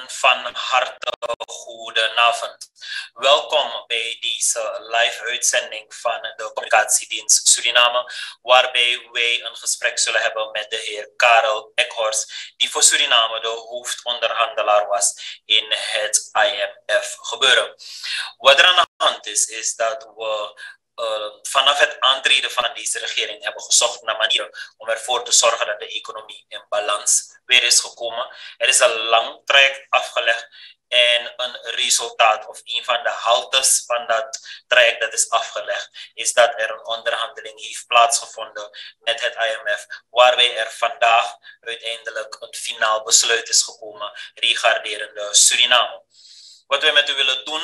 van harte goedenavond. Welkom bij deze live uitzending van de Communicatiedienst Suriname, waarbij wij een gesprek zullen hebben met de heer Karel Ekhorst, die voor Suriname de hoofdonderhandelaar was in het IMF-gebeuren. Wat er aan de hand is dat we vanaf het aantreden van deze regering hebben gezocht naar manieren om ervoor te zorgen dat de economie in balans weer is gekomen. Er is een lang traject afgelegd en een resultaat of een van de haltes van dat traject dat is afgelegd is dat er een onderhandeling heeft plaatsgevonden met het IMF, waarbij er vandaag uiteindelijk een finaal besluit is gekomen regarderende Suriname. Wat wij met u willen doen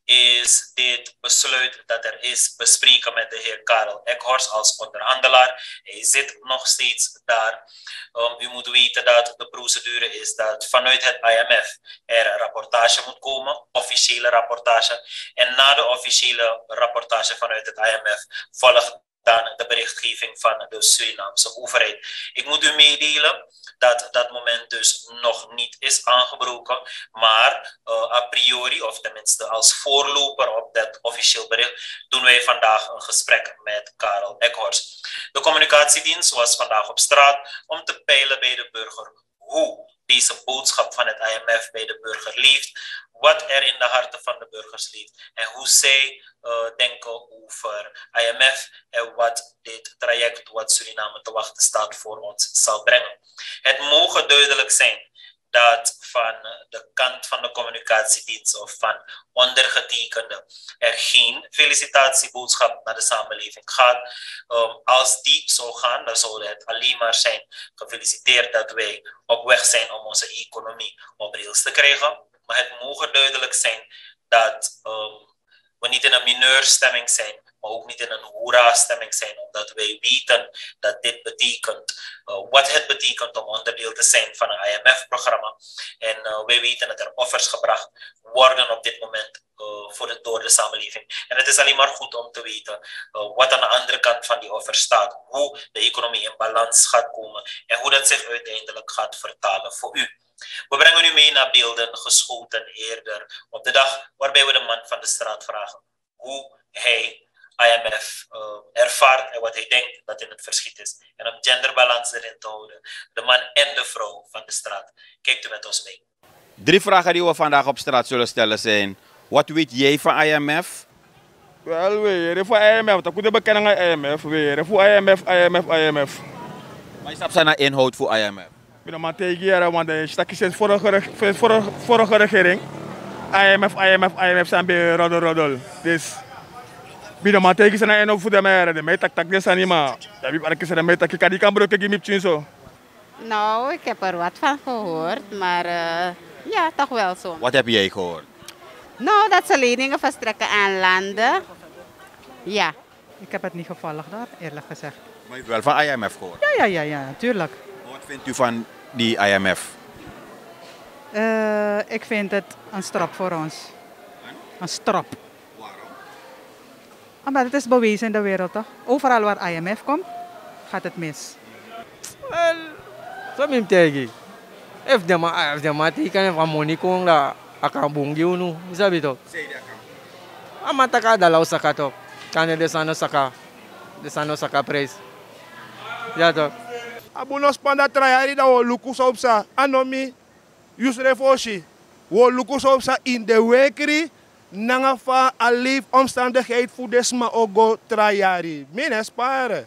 is dit besluit dat er is bespreken met de heer Karel Ekhorst als onderhandelaar. Hij zit nog steeds daar. U moet weten dat de procedure is dat vanuit het IMF er een rapportage moet komen, officiële rapportage. En na de officiële rapportage vanuit het IMF volgt dan de berichtgeving van de Surinaamse overheid. Ik moet u meedelen dat dat moment dus nog niet is aangebroken, maar a priori, of tenminste als voorloper op dat officieel bericht, doen wij vandaag een gesprek met Karel Ekhorst. De communicatiedienst was vandaag op straat om te peilen bij de burger hoe deze boodschap van het IMF bij de burger leeft, wat er in de harten van de burgers leeft en hoe zij denken over IMF en wat dit traject wat Suriname te wachten staat voor ons zal brengen. Het mogen duidelijk zijn dat van de kant van de communicatiedienst of van ondergetekende er geen felicitatieboodschap naar de samenleving gaat. Als die zou gaan, dan zou het alleen maar zijn gefeliciteerd dat wij op weg zijn om onze economie op rails te krijgen. Maar het mogen duidelijk zijn dat we niet in een mineurstemming zijn, maar ook niet in een hoera-stemming zijn, omdat wij weten dat dit betekent, wat het betekent om onderdeel te zijn van een IMF-programma. En wij weten dat er offers gebracht worden op dit moment door de samenleving. En het is alleen maar goed om te weten wat aan de andere kant van die offers staat, hoe de economie in balans gaat komen en hoe dat zich uiteindelijk gaat vertalen voor u. We brengen u mee naar beelden geschoten eerder op de dag waarbij we de man van de straat vragen hoe hij IMF ervaart en wat hij denkt dat in het verschiet is. En om genderbalans erin te houden, de man en de vrouw van de straat. Kijkt u met ons mee. 3 vragen die we vandaag op straat zullen stellen zijn: wat weet jij van IMF? Wel, weer voor IMF. Dat moet je bekennen aan IMF. Weer voor IMF. Maar je snapt naar inhoud voor IMF. Ik ben maar tegen jaren, want de stakjes is vorige regering. IMF zijn bij roddel. Dus, ik ben maar tegen zijn inhoud voor de meren. De mij tak des anima. Dat heb ik gezegd, mij tak ik kan die brokken gimip zo. Nou, ik heb er wat van gehoord, maar ja, toch wel zo. Wat heb jij gehoord? Nou, dat ze leningen verstrekken aan landen. Ja. Ik heb het niet gevolgd daar, eerlijk gezegd. Maar je hebt wel van IMF gehoord? Ja, natuurlijk. Wat vindt u van die IMF? Ik vind het een strop voor ons. Een strop. Waarom? Maar het is bewezen in de wereld, toch? Overal waar IMF komt, gaat het mis. Wel, zo ben ik tegen. If de mati kan van money kon la akabungi unu, sabi to. Amataka dalaw saka to. Kan de sano saka prijs. Ja toch. Abunos panda trajari da wo lukus op sa anomi yusre foshi. Wo lukus op sa in de wekri nanga fa a leefomstandigheid voor desma ogo trajari. Min sparen.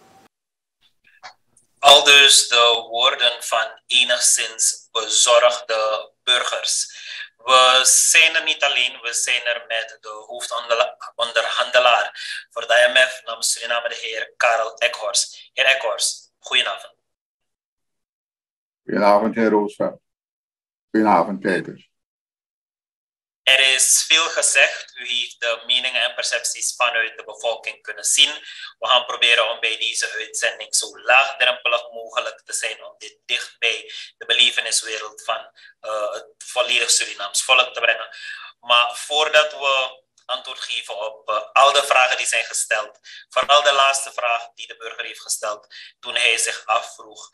Aldus de woorden van enigszins bezorgde burgers. We zijn er niet alleen, we zijn er met de hoofdonderhandelaar voor de IMF namens Suriname, de heer Karel Ekhorst. Heer Ekhorst, goedenavond. Goedenavond, heer Roosveld. Goedenavond, kijkers. Er is veel gezegd. U heeft de meningen en percepties vanuit de bevolking kunnen zien. We gaan proberen om bij deze uitzending zo laagdrempelig mogelijk te zijn om dit dicht bij de beleveniswereld van het volledig Surinaams volk te brengen. Maar voordat we antwoord geven op al de vragen die zijn gesteld. Vooral de laatste vraag die de burger heeft gesteld toen hij zich afvroeg,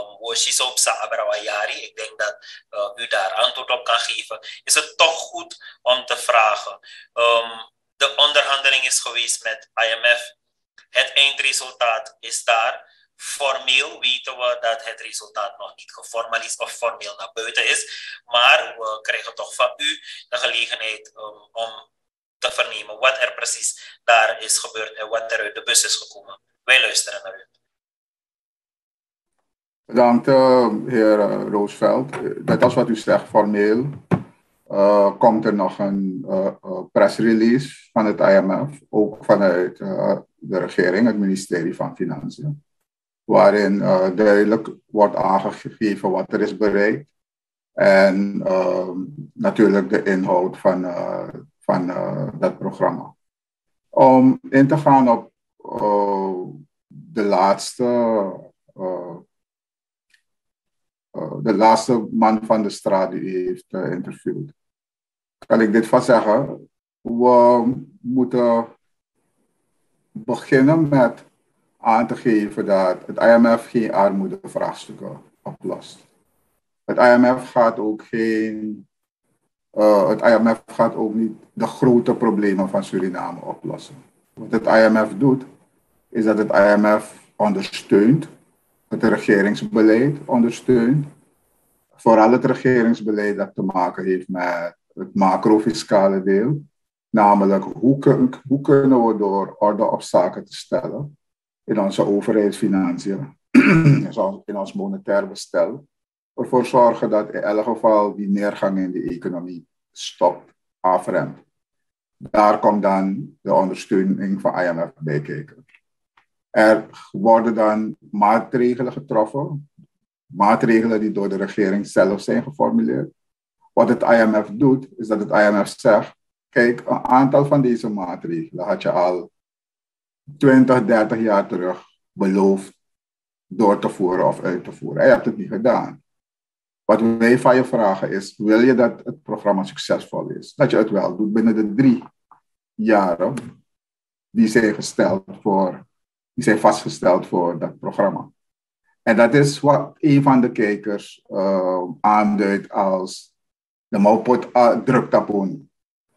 ik denk dat u daar antwoord op kan geven. Is het toch goed om te vragen? De onderhandeling is geweest met IMF. Het eindresultaat is daar. Formeel weten we dat het resultaat nog niet geformaliseerd of formeel naar buiten is. Maar we krijgen toch van u de gelegenheid om te vernemen wat er precies daar is gebeurd en wat er uit de bus is gekomen. Wij luisteren naar u. Bedankt, heer Roosveld. Net als wat u zegt, formeel komt er nog een pressrelease van het IMF, ook vanuit de regering, het ministerie van Financiën, waarin duidelijk wordt aangegeven wat er is bereikt en natuurlijk de inhoud van dat programma. Om in te gaan op de laatste man van de straat die u heeft geïnterviewd, kan ik dit van zeggen. We moeten beginnen met aan te geven dat het IMF geen armoedevraagstukken oplost. Het IMF gaat ook niet de grote problemen van Suriname oplossen. Wat het IMF doet, is dat het IMF ondersteunt, het regeringsbeleid ondersteunt, vooral het regeringsbeleid dat te maken heeft met het macrofiscale deel, namelijk hoe kunnen we door orde op zaken te stellen in onze overheidsfinanciën, in ons monetair bestel, ervoor zorgen dat in elk geval die neergang in de economie stopt, afremt. Daar komt dan de ondersteuning van IMF bij kijken. Er worden dan maatregelen getroffen, maatregelen die door de regering zelf zijn geformuleerd. Wat het IMF doet, is dat het IMF zegt, kijk, een aantal van deze maatregelen had je al 20, 30 jaar terug beloofd door te voeren of uit te voeren. En je hebt het niet gedaan. Wat wij van je vragen is, wil je dat het programma succesvol is? Dat je het wel doet binnen de 3 jaren die zijn vastgesteld voor dat programma. En dat is wat een van de kijkers aanduidt als de mouwpot druk tapoen.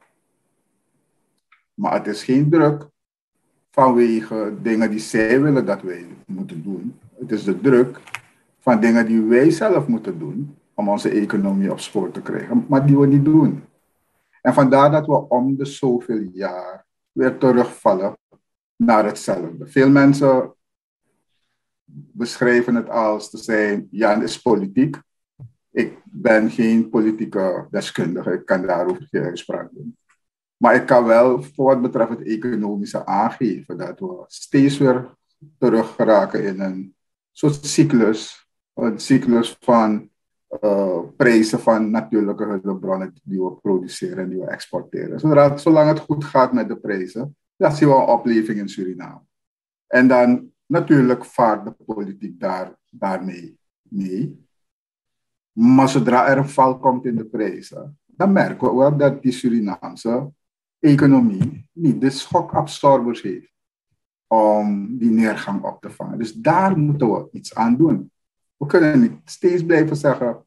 Maar het is geen druk vanwege dingen die zij willen dat wij moeten doen. Het is de druk van dingen die wij zelf moeten doen om onze economie op spoor te krijgen, maar die we niet doen. En vandaar dat we om de zoveel jaar weer terugvallen naar hetzelfde. Veel mensen beschrijven het als te zijn, Jan is politiek. Ik ben geen politieke deskundige, ik kan daarover geen uitspraak doen. Maar ik kan wel, voor wat betreft het economische, aangeven dat we steeds weer terug geraken in een soort cyclus. Een cyclus van prijzen van natuurlijke hulpbronnen die we produceren en die we exporteren. Zolang het goed gaat met de prijzen, dan zien we een opleving in Suriname. En dan natuurlijk vaart de politiek daarmee mee. Maar zodra er een val komt in de prijzen, dan merken we wel dat die Surinaamse economie niet de schokabsorbers heeft om die neergang op te vangen. Dus daar moeten we iets aan doen. We kunnen niet steeds blijven zeggen,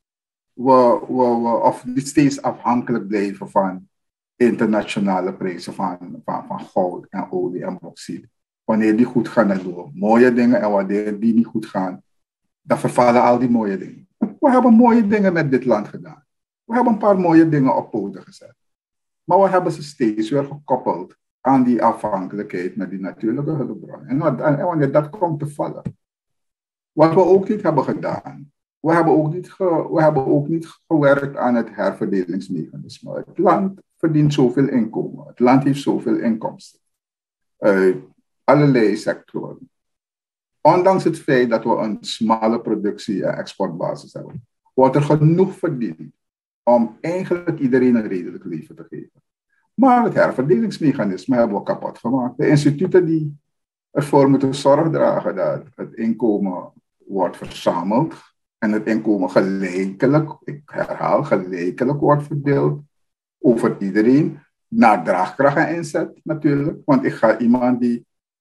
of niet steeds afhankelijk blijven van internationale prijzen van goud en olie en bauxiet. Wanneer die goed gaan, dan doen we mooie dingen. En wanneer die niet goed gaan, dan vervallen al die mooie dingen. We hebben mooie dingen met dit land gedaan. We hebben een paar mooie dingen op poten gezet. Maar we hebben ze steeds weer gekoppeld aan die afhankelijkheid met die natuurlijke hulpbronnen. En wanneer dat komt te vallen. Wat we ook niet hebben gedaan. We hebben ook niet gewerkt aan het herverdelingsmechanisme. Het land verdient zoveel inkomen. Het land heeft zoveel inkomsten. Uit allerlei sectoren. Ondanks het feit dat we een smalle productie- en exportbasis hebben, wordt er genoeg verdiend om eigenlijk iedereen een redelijk leven te geven. Maar het herverdelingsmechanisme hebben we kapot gemaakt. De instituten die ervoor moeten zorg dragen dat het inkomen wordt verzameld en het inkomen gelijkelijk, ik herhaal, gelijkelijk wordt verdeeld over iedereen, naar draagkracht en inzet natuurlijk. Want ik ga iemand die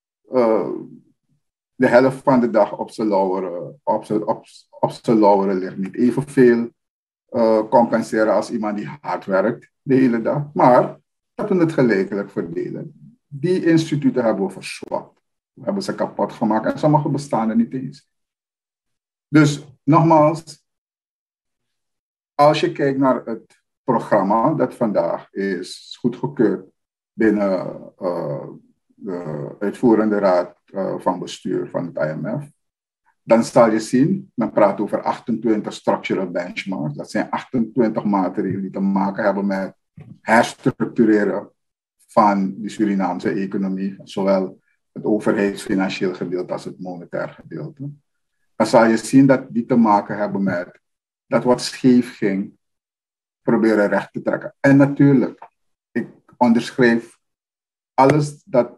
de helft van de dag op zijn lauweren ligt niet evenveel compenseren als iemand die hard werkt de hele dag. Maar dat we het gelijkelijk verdelen. Die instituten hebben we verzwakt. We hebben ze kapot gemaakt en sommige bestaan er niet eens. Dus nogmaals, als je kijkt naar het programma dat vandaag is goedgekeurd binnen de uitvoerende raad van bestuur van het IMF, dan zal je zien, men praat over 28 structural benchmarks. Dat zijn 28 maatregelen die te maken hebben met herstructureren van de Surinaamse economie, zowel het overheidsfinancieel gedeelte als het monetair gedeelte. Dan zal je zien dat die te maken hebben met dat wat scheef ging, proberen recht te trekken. En natuurlijk, ik onderschrijf alles dat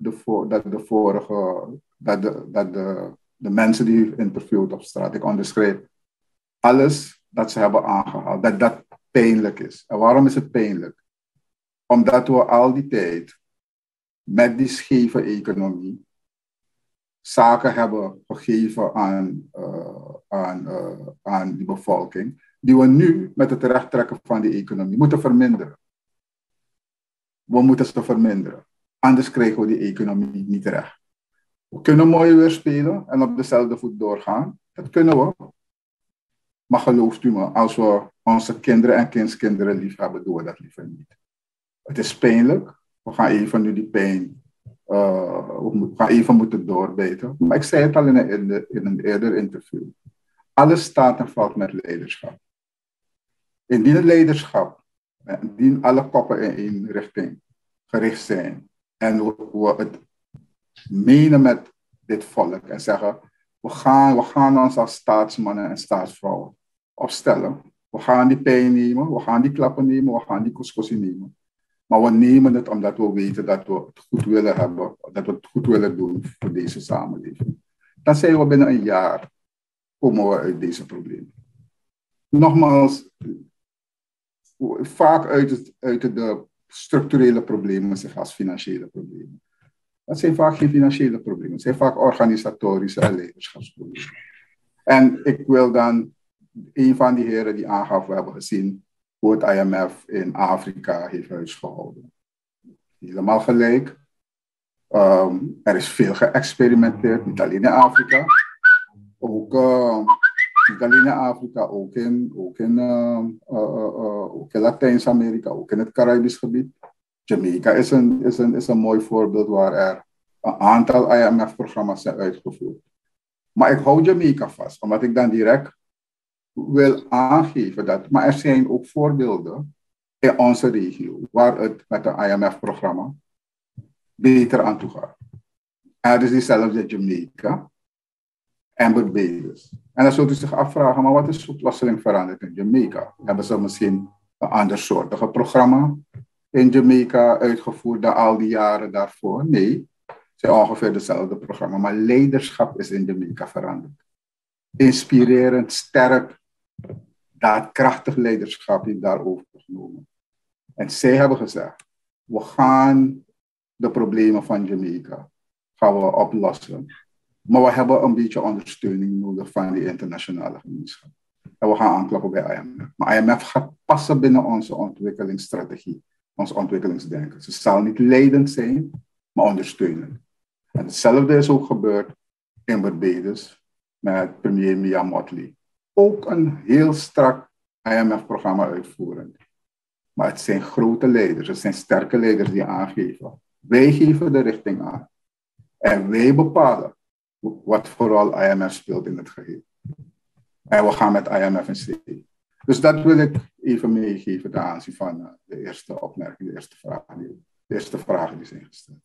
de mensen die u interviewt op straat, ik onderschrijf alles dat ze hebben aangehaald, dat dat pijnlijk is. En waarom is het pijnlijk? Omdat we al die tijd met die scheve economie zaken hebben gegeven aan die bevolking, die we nu met het rechttrekken van die economie moeten verminderen. We moeten ze verminderen. Anders krijgen we die economie niet recht. We kunnen mooi weer spelen en op dezelfde voet doorgaan. Dat kunnen we. Maar gelooft u me, als we onze kinderen en kindskinderen lief hebben, doen we dat liever niet. Het is pijnlijk. We gaan even nu die pijn, we gaan even moeten doorbijten. Maar ik zei het al in een eerder interview. Alles staat en valt met leiderschap. Indien het leiderschap, indien alle koppen in één richting gericht zijn en we het menen met dit volk en zeggen, we gaan ons als staatsmannen en staatsvrouwen opstellen. We gaan die pijn nemen, we gaan die klappen nemen, we gaan die koskosie nemen. Maar we nemen het omdat we weten dat we het goed willen hebben, dat we het goed willen doen voor deze samenleving. Dan zijn we binnen een jaar, komen we uit deze problemen. Nogmaals, vaak uit de structurele problemen zich als financiële problemen. Dat zijn vaak geen financiële problemen. Het zijn vaak organisatorische en leiderschapsproblemen. En ik wil dan, een van die heren die aangaf, we hebben gezien hoe het IMF in Afrika heeft huisgehouden. Helemaal gelijk. Er is veel geëxperimenteerd, niet alleen in Afrika. Ook in Afrika, ook in Latijns-Amerika, ook in het Caribisch gebied. Jamaica is een mooi voorbeeld waar er een aantal IMF-programma's zijn uitgevoerd. Maar ik hou Jamaica vast, omdat ik dan direct wil aangeven dat, maar er zijn ook voorbeelden in onze regio waar het met een IMF-programma beter aan toe gaat. Er is diezelfde Jamaica en Barbados. En dan zult u zich afvragen, maar wat is zo plotseling veranderd in Jamaica? Hebben ze misschien een ander soortige programma in Jamaica uitgevoerd dan al die jaren daarvoor? Nee, het zijn ongeveer hetzelfde programma. Maar leiderschap is in Jamaica veranderd. Inspirerend, sterk, daadkrachtig leiderschap heeft daar overgenomen. En zij hebben gezegd, we gaan de problemen van Jamaica gaan we oplossen. Maar we hebben een beetje ondersteuning nodig van de internationale gemeenschap. En we gaan aankloppen bij IMF. Maar IMF gaat passen binnen onze ontwikkelingsstrategie, ons ontwikkelingsdenken. Ze zal niet leidend zijn, maar ondersteunend. En hetzelfde is ook gebeurd in Barbados met premier Mia Mottley. Ook een heel strak IMF-programma uitvoerend. Maar het zijn grote leiders, het zijn sterke leiders die aangeven. Wij geven de richting aan. En wij bepalen wat vooral IMF speelt in het geheel. En we gaan met IMF in zee. Dus dat wil ik even meegeven ten aanzien van de eerste opmerking, de eerste vragen die zijn gesteld.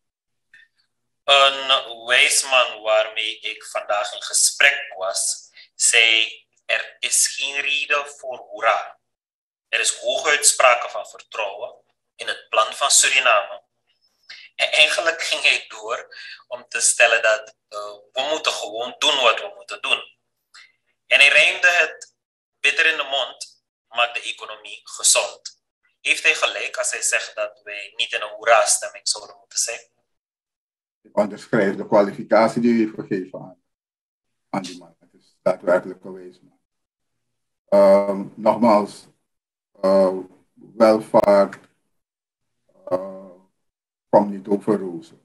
Een wijs man waarmee ik vandaag in gesprek was, zei: er is geen reden voor hoera. Er is hooguit sprake van vertrouwen in het plan van Suriname. En eigenlijk ging hij door om te stellen dat we moeten gewoon doen wat we moeten doen. En hij rijmde het bitter in de mond, maakt de economie gezond. Heeft hij gelijk als hij zegt dat wij niet in een hoera-stemming zouden moeten zijn? Ik onderschrijf de kwalificatie die u heeft gegeven aan die man. Het is daadwerkelijk geweest. Nogmaals, welvaart komt niet over rozen.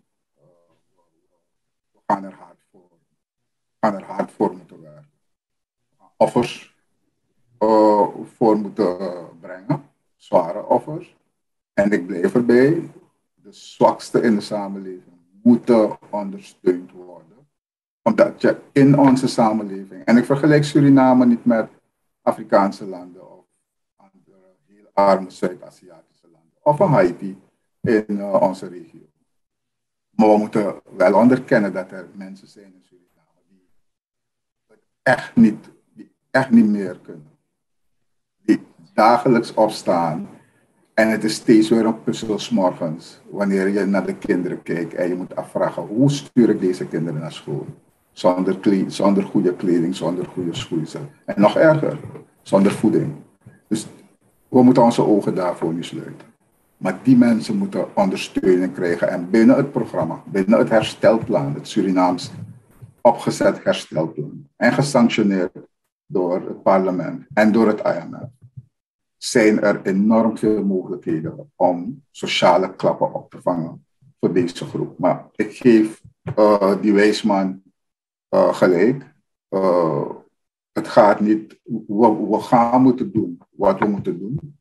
We gaan er hard voor moeten werken. Offers voor moeten brengen, zware offers. En ik blijf erbij, de zwakste in de samenleving moeten ondersteund worden. Omdat je in onze samenleving, en ik vergelijk Suriname niet met Afrikaanse landen of andere heel arme Zuid-Aziatische landen, of een Haiti in onze regio. Maar we moeten wel onderkennen dat er mensen zijn in Suriname die echt niet meer kunnen. Die dagelijks opstaan en het is steeds weer een puzzel 's morgens wanneer je naar de kinderen kijkt en je moet afvragen hoe stuur ik deze kinderen naar school? Zonder goede kleding, zonder goede schoeisel. En nog erger, zonder voeding. Dus we moeten onze ogen daarvoor niet sluiten. Maar die mensen moeten ondersteuning krijgen. En binnen het programma, binnen het herstelplan, het Surinaams opgezet herstelplan, en gesanctioneerd door het parlement en door het IMF, zijn er enorm veel mogelijkheden om sociale klappen op te vangen voor deze groep. Maar ik geef die wijsman gelijk. Het gaat niet, we gaan moeten doen wat we moeten doen.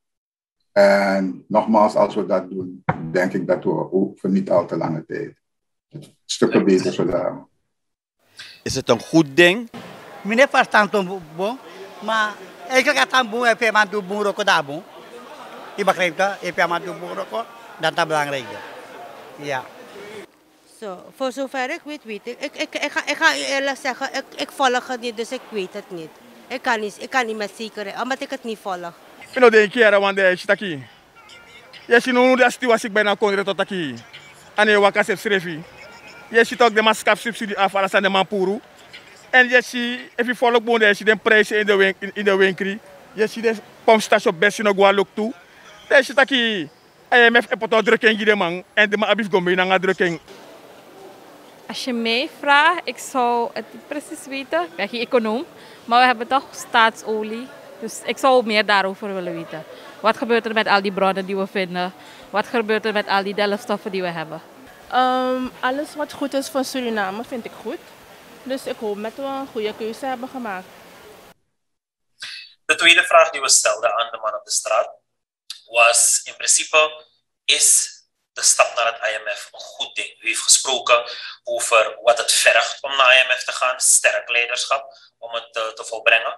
En nogmaals, als we dat doen, denk ik dat we ook voor niet al te lange tijd stukken beter zullen hebben. Is het een goed ding? Meneer verstand bon, maar eigenlijk als het boom heb je maar doen boom roko daar boom. Je begrijpt dat? Heb je maar doen boom roko, dat is belangrijk. Ja. Zo, voor zover ik weet ik ga u eerlijk zeggen, ik volg het niet, dus ik weet het niet. Ik kan niet met zekerheid, omdat ik het niet volg. Ik denk dat je want de staki. Je ziet nu dat was ik bijna kon tot aquí. En je wakker zit schreefie. Je ziet ook de maskap subsidie af als aan de manpuru. En je ziet, als je volgt boven, je ziet de prijzen in de winkel. Je ziet de pompstation best in ook toe. Je ziet dat IMF heeft een drukking in de man en de man heeft een drukking. Als je mij vraagt, ik zou het niet precies weten. Ik ben geen econoom, maar we hebben toch staatsolie. Dus ik zou meer daarover willen weten. Wat gebeurt er met al die bronnen die we vinden? Wat gebeurt er met al die delfstoffen die we hebben? Alles wat goed is voor Suriname vind ik goed. Dus ik hoop dat we een goede keuze hebben gemaakt. De tweede vraag die we stelden aan de man op de straat was in principe, is de stap naar het IMF een goed ding? U heeft gesproken over wat het vergt om naar IMF te gaan, sterk leiderschap om het te volbrengen.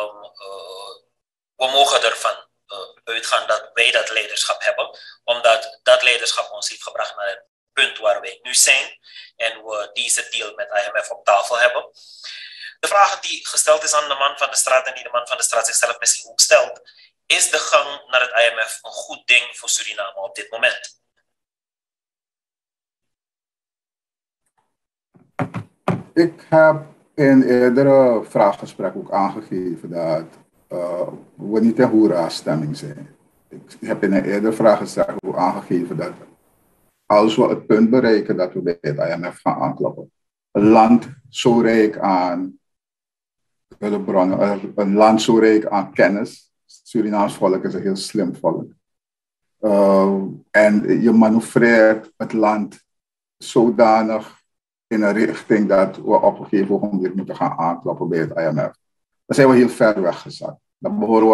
We mogen ervan uitgaan dat wij dat leiderschap hebben, omdat dat leiderschap ons heeft gebracht naar het punt waar wij nu zijn en we deze deal met IMF op tafel hebben. De vraag die gesteld is aan de man van de straat en die de man van de straat zichzelf misschien ook stelt, is de gang naar het IMF een goed ding voor Suriname op dit moment? Ik heb in eerdere vraaggesprekken ook aangegeven dat we niet in hoera-stemming zijn. Ik heb in een eerder vraaggesprek ook aangegeven dat als we het punt bereiken dat we bij het IMF gaan aankloppen, een land zo rijk aan hulpbronnen, een land zo rijk aan kennis, Surinaams volk is een heel slim volk. En je manoeuvreert het land zodanig in een richting dat we op een gegeven moment moeten gaan aankloppen bij het IMF. Dan zijn we heel ver weggezakt. Dan behoren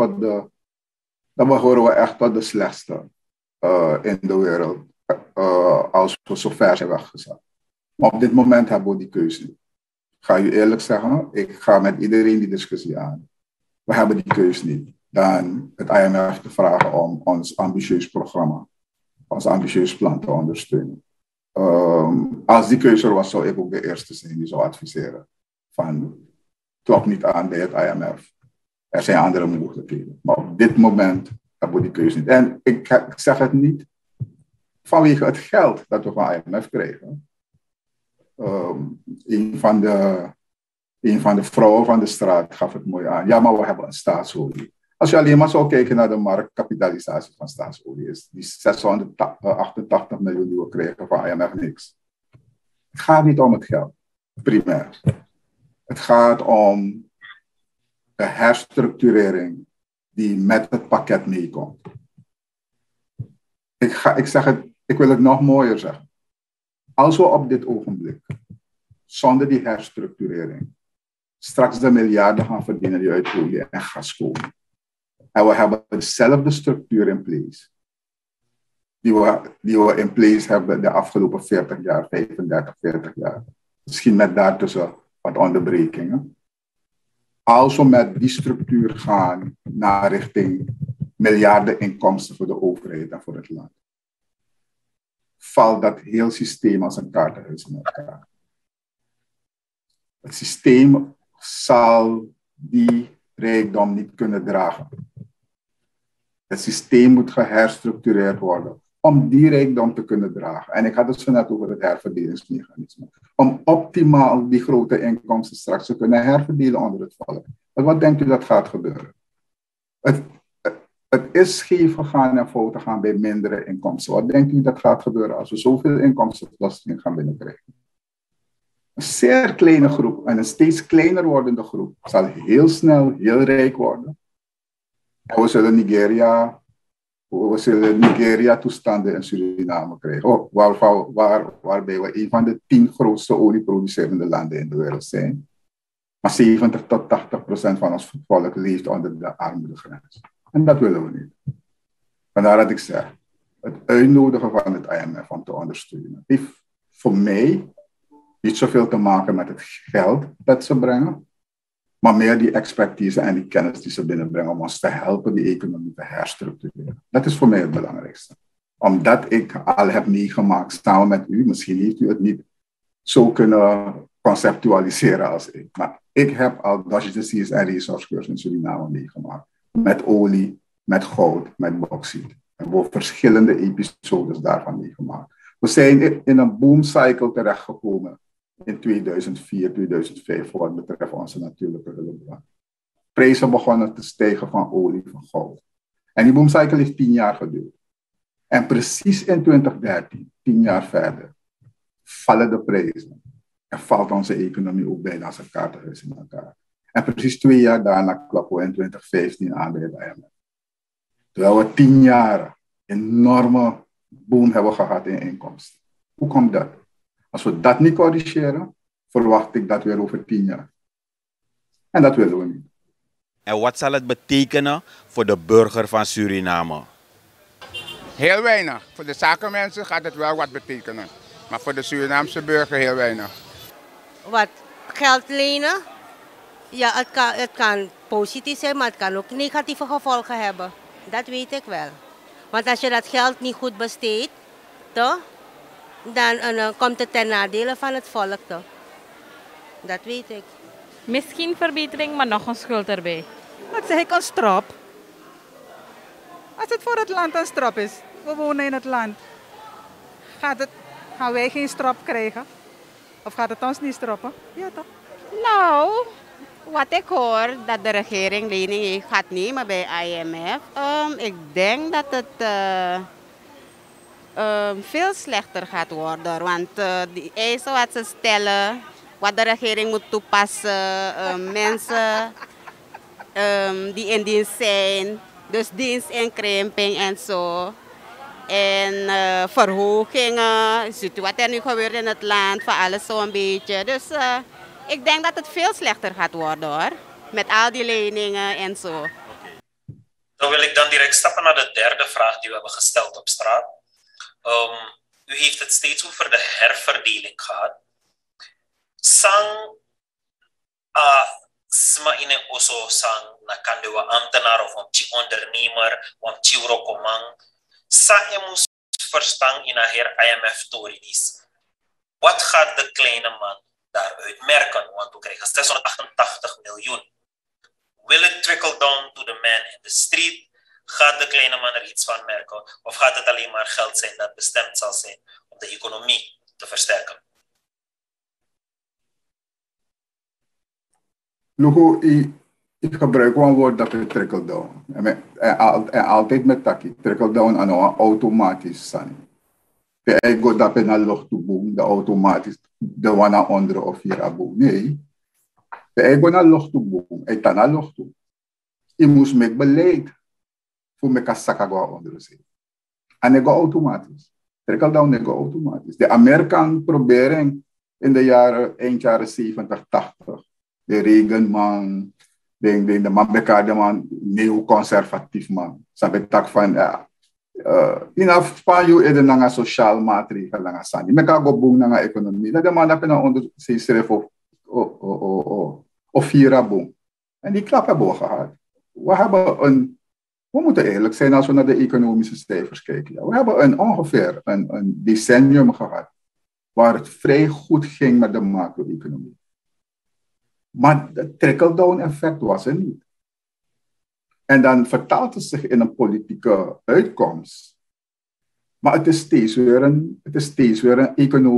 we echt tot de slechtste in de wereld als we zo ver zijn weggezakt. Maar op dit moment hebben we die keuze niet. Ik ga u eerlijk zeggen, ik ga met iedereen die discussie aan. We hebben die keuze niet. Dan het IMF te vragen om ons ambitieus programma, ons ambitieus plan te ondersteunen. Als die keuze er was, zou ik ook de eerste zijn die zou adviseren van klop niet aan bij het IMF. Er zijn andere mogelijkheden. Maar op dit moment hebben we die keuze niet. En ik zeg het niet vanwege het geld dat we van IMF krijgen. Een van de vrouwen van de straat gaf het mooi aan. Ja, maar we hebben een staatsolie. Als je alleen maar zou kijken naar de marktkapitalisatie van staatsolie, is die 688 miljoen die we krijgen van IMF niks. Het gaat niet om het geld, primair. Het gaat om de herstructurering die met het pakket meekomt. Ik wil het nog mooier zeggen. Als we op dit ogenblik, zonder die herstructurering, straks de miljarden gaan verdienen die uit olie en gas komen. En we hebben dezelfde structuur in place. Die we in place hebben de afgelopen 40 jaar, 35, 40 jaar. Misschien met daartussen wat onderbrekingen. Als we met die structuur gaan naar richting miljarden inkomsten voor de overheid en voor het land, valt dat heel systeem als een kaartenhuis in elkaar. Het systeem zal die rijkdom niet kunnen dragen. Het systeem moet geherstructureerd worden om die rijkdom te kunnen dragen. En ik had het zo net over het herverdelingsmechanisme. Om optimaal die grote inkomsten straks te kunnen herverdelen onder het volk. Wat denkt u dat gaat gebeuren? Het is scheef gegaan en fout gegaan bij mindere inkomsten. Wat denkt u dat gaat gebeuren als we zoveel inkomstenbelasting gaan binnenkrijgen? Een zeer kleine groep en een steeds kleiner wordende groep zal heel snel heel rijk worden. En we zullen Nigeria toestanden in Suriname krijgen. Waarbij we een van de 10 grootste olieproducerende landen in de wereld zijn. Maar 70 tot 80% van ons volk leeft onder de armoedegrens. En dat willen we niet. Vandaar dat ik zeg, het uitnodigen van het IMF om te ondersteunen heeft voor mij niet zoveel te maken met het geld dat ze brengen, maar meer die expertise en die kennis die ze binnenbrengen om ons te helpen die economie te herstructureren. Dat is voor mij het belangrijkste. Omdat ik al heb meegemaakt samen met u, misschien heeft u het niet zo kunnen conceptualiseren als ik, maar ik heb al Dutch Disease en Resource Cursus in Suriname meegemaakt. Met olie, met goud, met bauxiet. We hebben verschillende episodes daarvan meegemaakt. We zijn in een boomcycle terechtgekomen in 2004, 2005 voor wat betreft onze natuurlijke hulpbron. Prijzen begonnen te stijgen van olie, van goud. En die boomcycle heeft 10 jaar geduurd. En precies in 2013, 10 jaar verder, vallen de prijzen. En valt onze economie ook bijna als een kaartenhuis in elkaar. En precies 2 jaar daarna klappen we in 2015 aan bij het IMF. Terwijl we 10 jaar enorme boom hebben gehad in inkomsten. Hoe komt dat? Als we dat niet corrigeren, verwacht ik dat weer over 10 jaar. En dat willen we niet. En wat zal het betekenen voor de burger van Suriname? Heel weinig. Voor de zakenmensen gaat het wel wat betekenen. Maar voor de Surinaamse burger heel weinig. Wat? Geld lenen? Ja, het kan positief zijn, maar het kan ook negatieve gevolgen hebben. Dat weet ik wel. Want als je dat geld niet goed besteedt, toch? Dan komt het ten nadele van het volk, toch? Dat weet ik. Misschien verbetering, maar nog een schuld erbij. Dat zeg ik, een strop. Als het voor het land een strop is, we wonen in het land. Gaan wij geen strop krijgen? Of gaat het ons niet stroppen? Ja toch? Nou, wat ik hoor dat de regering lening gaat nemen bij IMF. Ik denk dat het veel slechter gaat worden. Want die eisen wat ze stellen, wat de regering moet toepassen, mensen die in dienst zijn, dus dienstinkremping en zo. En verhogingen, ziet u wat er nu gebeurt in het land, van alles zo'n beetje. Dus ik denk dat het veel slechter gaat worden hoor, met al die leningen en zo. Dan wil ik dan direct stappen naar de derde vraag die we hebben gesteld op straat. U heeft het steeds over de herverdeling gehad. Sang sma ine oso sang na kandewa ambtenaar of een ondernemer, een chirokomang. Sa emus verstang in haar IMF toridis. Wat gaat de kleine man daaruit merken? Want we krijgen 688 miljoen. Will it trickle down to the man in the street? Gaat de kleine man er iets van merken? Of gaat het alleen maar geld zijn dat bestemd zal zijn om de economie te versterken? Lugo, Ik gebruik wel een woord dat is trickle down. En altijd met taki. Trickle down en automatisch zijn. Ik go dat naar lucht toe boom, de automatisch de wana onder of hier abo. Nee. Ik go naar lucht toe boom, ik ta naar lucht toe. Je moest met beleid voor me kasaka go onder zee. En ik go automatisch. Trickle down ik go automatisch. De Amerikanen proberen in de eind jaren 70, 80, de Reagan-man, de man bekade man, neoconservatief man. Sabe tak van, in Spanje is er een sociaal maatregel lang staan. Je kan go boom naar economie. Dat de man dat na onder zich schrijft of hier boom. En die klap hebben we gehad. We moeten eerlijk zijn als we naar de economische cijfers kijken. Ja. We hebben ongeveer een decennium gehad waar het vrij goed ging met de macro-economie. Maar het trickle-down effect was er niet. En dan vertaalt het zich in een politieke uitkomst. Maar het is steeds weer een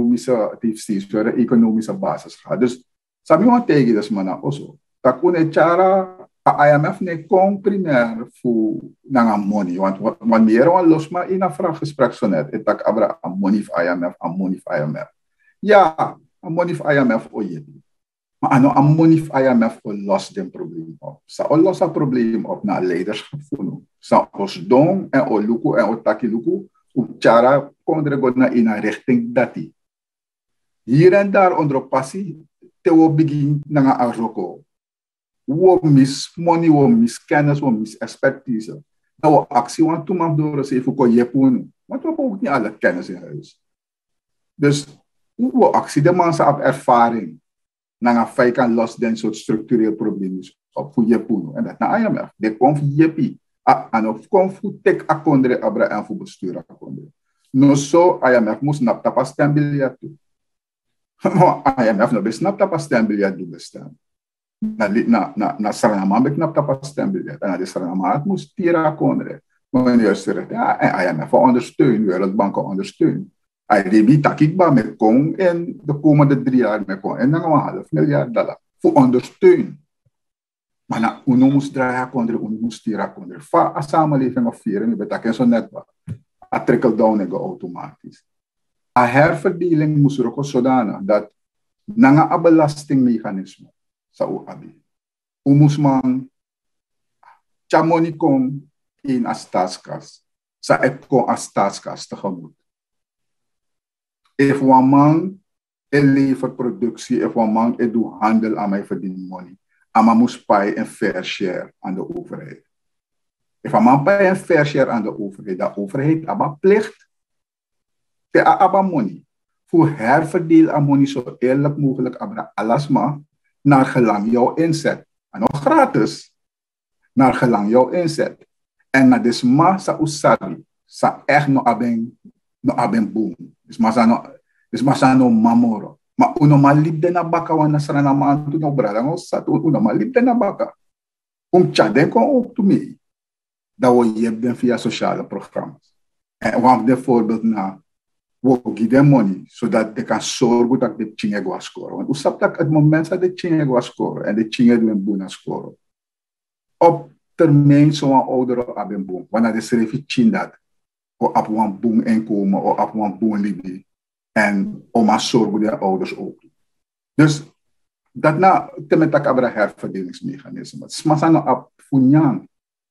economische basis gehad. Dus, sabi mo tegen dat man also. Dat kunnen chara IMF ne kon primair voor nanga money. Want wanneer we los maar in een vraaggesprek zo net, het tak abra a money of IMF. Ja, a money of IMF oye. Maar aan money of IMF los den probleem op. Sa los dat probleem op na leiderschap voelen. Sa os don en o luku en o taki luku. Chara kondre na in een richting dati. Hier en daar onder passie te we begin nanga aroko. We mis money, we mis kennis, we mis expertise. Dat we actie want toen maar door ze even kon je doen. Want we hebben ook niet alle kennis in huis. Dus we actie de mensen op ervaring. Nanga feit kan los den soort structureel problemen op voor je doen. En dat na IMF. De komt voor je en of komt voor tek akondre abra en voor bestuur akondre. No zo IMF moest nap tapa stembiljet toe. IMF no bes nap tapa stembiljet doen bestaan. Na Saranama ben knap tapa stembiljet. En na de Saranama moest tira akondre. Maar juist zegt ja, en IMF ondersteunen, Wereldbanken ondersteunen. IDB takikba met kon in de komende 3 jaar met kon en dan $1,5 miljard voor ondersteunen. Maar na uno moest draaien kondre, uno moest tira kondre. Fa a samenleving of vieren, je betaalt zo net wat. A trickle down ego automatisch. A herverdeling moest er ook zodanig dat na een belastingmechanisme zou hebben. U moest man chamoni kon in a staatskas, sa ek kon a staatskas tegemoet. If one man levert productie, if one man doet handel aan mij verdient money, ama moest pay een fair share aan de overheid. If a man pay een fair share aan de overheid aba plicht te aba money. Voor herverdeel aan money zo eerlijk mogelijk abra alasma naar gelang jouw inzet. En nog gratis naar gelang jouw inzet. En na desma sa usabi sa echt no aben boom. Dus masa no mamoro. Maar uno malibde na baka wana sarana maantu no brada no sato uno malibde na baka. Chade kon ook to me. Dat we hebben via sociale programma's. En we hebben bijvoorbeeld na we geven money zodat they kan zorgen dat de chinge go scoren. Want we dat het moment dat de chinge go scoren en de chinge doen boona scoren. Op termijn zo'n oudere hebben boom. Wanneer de schrijf chin dat of op een boom inkomen of op een boom libi en om aan zorgen de ouders ook. Dus dat na te met dat abra herverdelingsmechanisme. Het smaakt aan op funyang.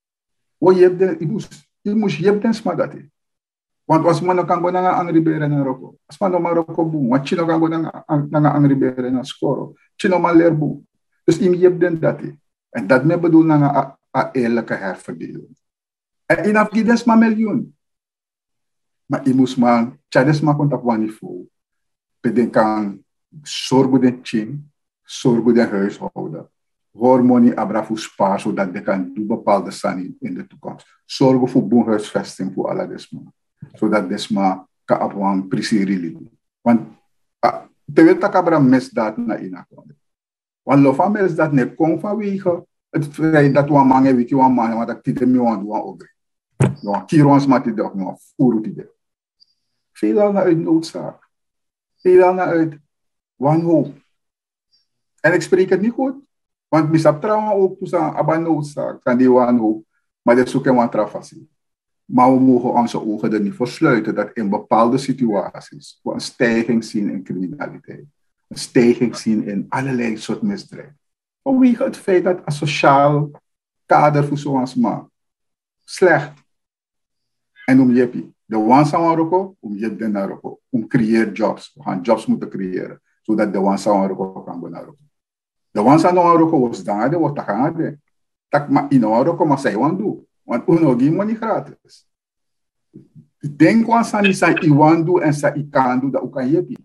Je moest den smadati. Want als man kan go na ang ribera na Roko. As man no Maroko boom. Want chino kan go na ang ribera na skoro. Chino man leer boom. Dus je den dati. En dat me bedoel na a eerlijke herverdeling. En in afgidens maar miljoen. Maar je moest man, tjades maar komt op een niveau. Beden kan zorgen de ching, zorgen de huishouden. Hormonie abra voor spaar, zodat je kan doen bepaalde zaken in de toekomst. Zorgen voor boenhuisvesting voor alle desma. Zodat desma kan op een precies. Want te weten dat abra misdaad na inakonde. Want lofa misdaad ne kon vanwege het feit dat we mangen wiki we mangen, want dat titel me want we over. Nou, kirons mati de ook nog voeren. Veelal naar uit noodzaak. Veelal naar uit wanhoop. En ik spreek het niet goed. Want misap trouwens ook toestaan abanoodzaak kan die wanhoop, maar dat zoeken we trafasie. Maar we mogen onze ogen er niet voor sluiten dat in bepaalde situaties we een stijging zien in criminaliteit. Een stijging zien in allerlei soort misdrijven. Vanwege het feit dat een sociaal kader voor zoals maar slecht. En om jeppie. De wansa Marokko, om jep den Marokko. Om creëer jobs. We gaan jobs moeten creëren. Zodat de wansa Marokko kan benaderen. De wansa Marokko was daar, de wat gaan. Tak maar in Marokko maar zij want doen. Want uno geen money gratis. Denk wansa niet zij iwan doen en zij kan doen dat ook kan jeppie.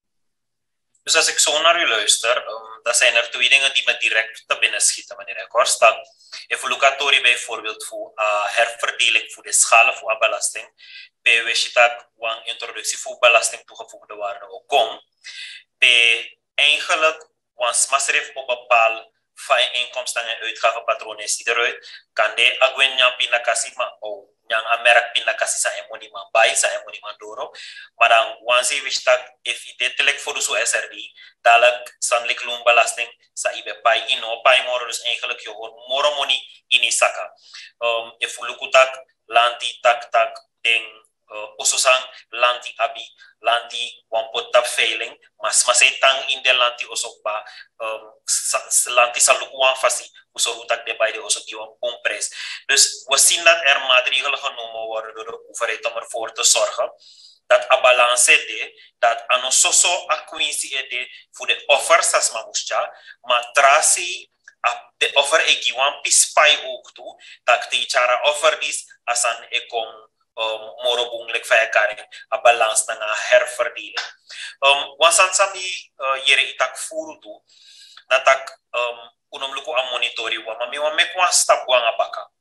Dus als ik zo naar u luister, dan zijn er twee dingen die me direct te binnen schieten, meneer Costa. Evolucatori bijvoorbeeld voor herverdeling voor de schalen voor belasting. Bij Weshitak, een introductie voor belasting toegevoegde waarde ook kom. Bij eigenlijk, want masref op bepaal van inkomsten en uitgavenpatronen is die eruit. Kan de agwenya pinakasi maar ook. Yang Amerika pinakasi sa emoni man bai sa emoni man doro, maar dan wanneer we stak if dit telek voor de zo SRD, dadelijk sanlik loon belasting sa ibe pai ino pai moro dus eigenlijk je hoort moro money in isaka. If we look at lanti tak ding ososang lanti abi lanti wan pot tap failing mas tang in de lanti osokba lanti saluk wan fasi usorutak de bij de osok die wan compres. Dus we zien dat er maatregelen genomen worden door de overheid om ervoor te zorgen dat a balance de dat anososo acquinci de voor de offers as mamuscha maar trasi de offer eki wan pispai ook toe dat de chara offer is as an ekon moro bunglik fayakaring a balans na nga herverdeling. Wansan sami yere itak furu tu natak unom luku a monitori wa mami wa mekwa stap wa nga baka.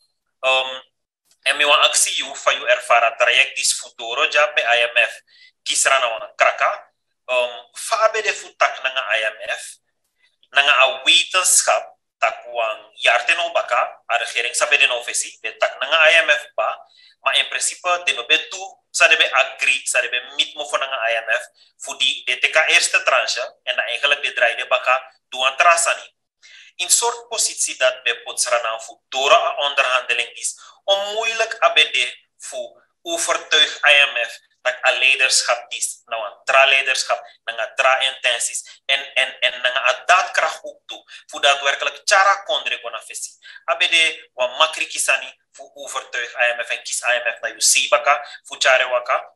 Emi wa aksi yu fa yu erfara traject dis futuro ja pe IMF kisra na wana kraka. Fa abe de futak na nga IMF na nga a wetenschap tak wang yarte no baka a regering sabe de no fesi de tak na nga IMF ba. Maar in principe, de nobe toe, ze hebben agree, ze hebben met me van een IMF, voor die de teka eerste tranche, en dan eigenlijk de draaide baka, doen een trasani. In soort positie dat bij Potsranan voor door een onderhandeling is, om moeilijk abede voor overtuig IMF, dat een leiderschap is, nou een tra-leiderschap, een tra-intenties, en een daadkracht ook toe, voor daadwerkelijk chara kondre kon afessie. Abede, wat makri kisani, voor overtuig IMF en kies IMF naar Yusibaka, voor chare waka?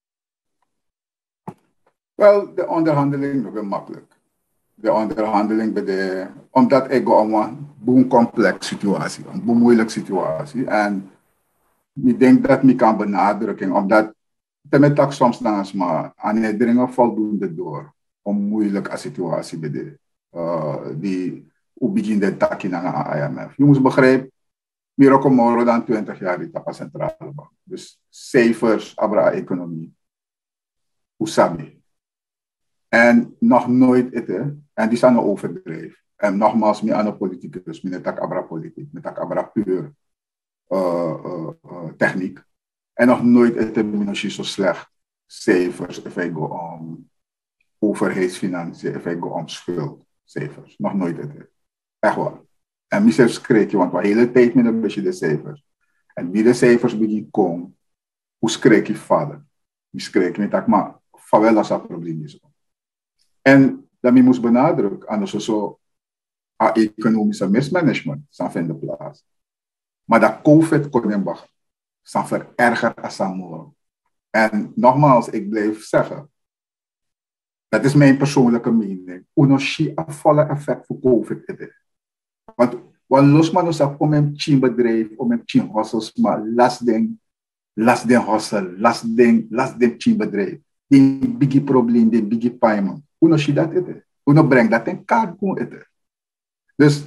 Wel, de onderhandeling is wel makkelijk. De onderhandeling bij de, omdat ik een complex situatie, een moeilijke situatie, en ik denk dat ik kan benadrukken, omdat met tak soms naast maar aan dringen voldoende door om moeilijke situatie bij de die hoe begin de tak in aan IMF. Je moet begrijpen, meer ook meer dan 20 jaar die tapa centrale bank. Dus cijfers, abra economie, hoe sabi. En nog nooit eten, en die zijn een overdrijf. En nogmaals, meer aan de politiek, dus meer tak abra politiek, meer tak abra puur techniek. En nog nooit is het zo slecht cijfers, if I go om overheidsfinanciën, if I go om schuldcijfers. Nog nooit is het. Echt waar. En mezelf schrik je, want de hele tijd met een beetje de cijfers. En wie de cijfers begint komen, hoe schrik je vallen? Je schrik je niet, maar van wel als dat probleem is. En dat je moest benadrukken, anders zo economische mismanagement zou vinden plaats. Maar dat COVID kon hem wachten. Zijn verergerd als Samoa. En nogmaals, ik blijf zeggen, dat is mijn persoonlijke mening. Unoshi een volle effect voor COVID. Want los maar nos op mijn bedrijf, om mijn hostels, maar last den hostel, last den bedrijf. Die biggie probleem, die biggie payment. Unoshi dat het. Uno brengt dat in kaart kon. Dus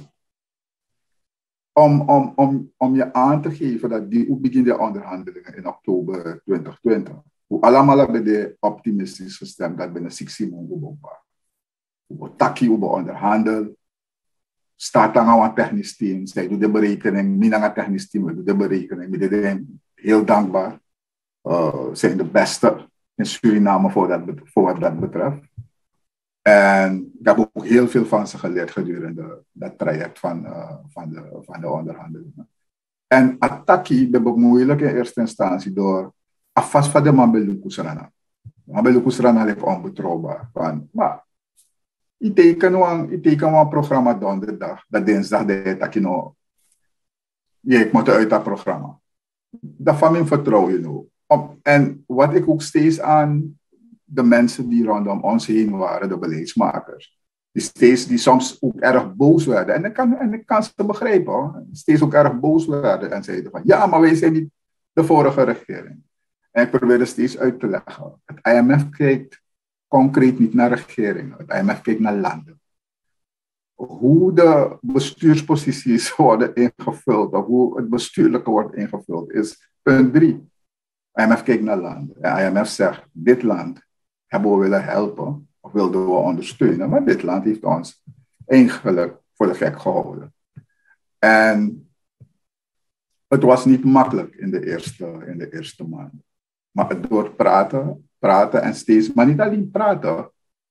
om je aan te geven dat hoe begin de onderhandelingen in oktober 2020. Hoe allemaal hebben de optimistisch gestemd dat binnen 16 maanden bouwbaar. Hoe taki, hoe onderhandel. Staat dan een technisch team. Zij doet de berekening. Niet een technisch team, we doen de berekening. We zijn heel dankbaar. Zijn de beste in Suriname voor wat dat betreft. En ik heb ook heel veel van ze geleerd gedurende dat traject van de onderhandelingen. En Ataki ben moeilijk in eerste instantie door afvast van de Mambelu Kusrana. Mambelu Kusrana ligt onbetrouwbaar. Maar ik teken een programma donderdag, dat dinsdag de Takino. Ik moet uit dat programma. Dat van mijn vertrouwen. En wat ik ook steeds aan de mensen die rondom ons heen waren, de beleidsmakers, die soms ook erg boos werden. En ik kan ze begrijpen, hoor. Steeds ook erg boos werden en zeiden van, ja, maar wij zijn niet de vorige regering. En ik probeerde steeds uit te leggen. Het IMF kijkt concreet niet naar regeringen. Het IMF kijkt naar landen. Hoe de bestuursposities worden ingevuld, of hoe het bestuurlijke wordt ingevuld, is punt 3. IMF kijkt naar landen. En IMF zegt, dit land hebben we willen helpen, of wilden we ondersteunen, maar dit land heeft ons eigenlijk voor de gek gehouden. En het was niet makkelijk in de eerste maanden. Maar door praten en steeds, maar niet alleen praten.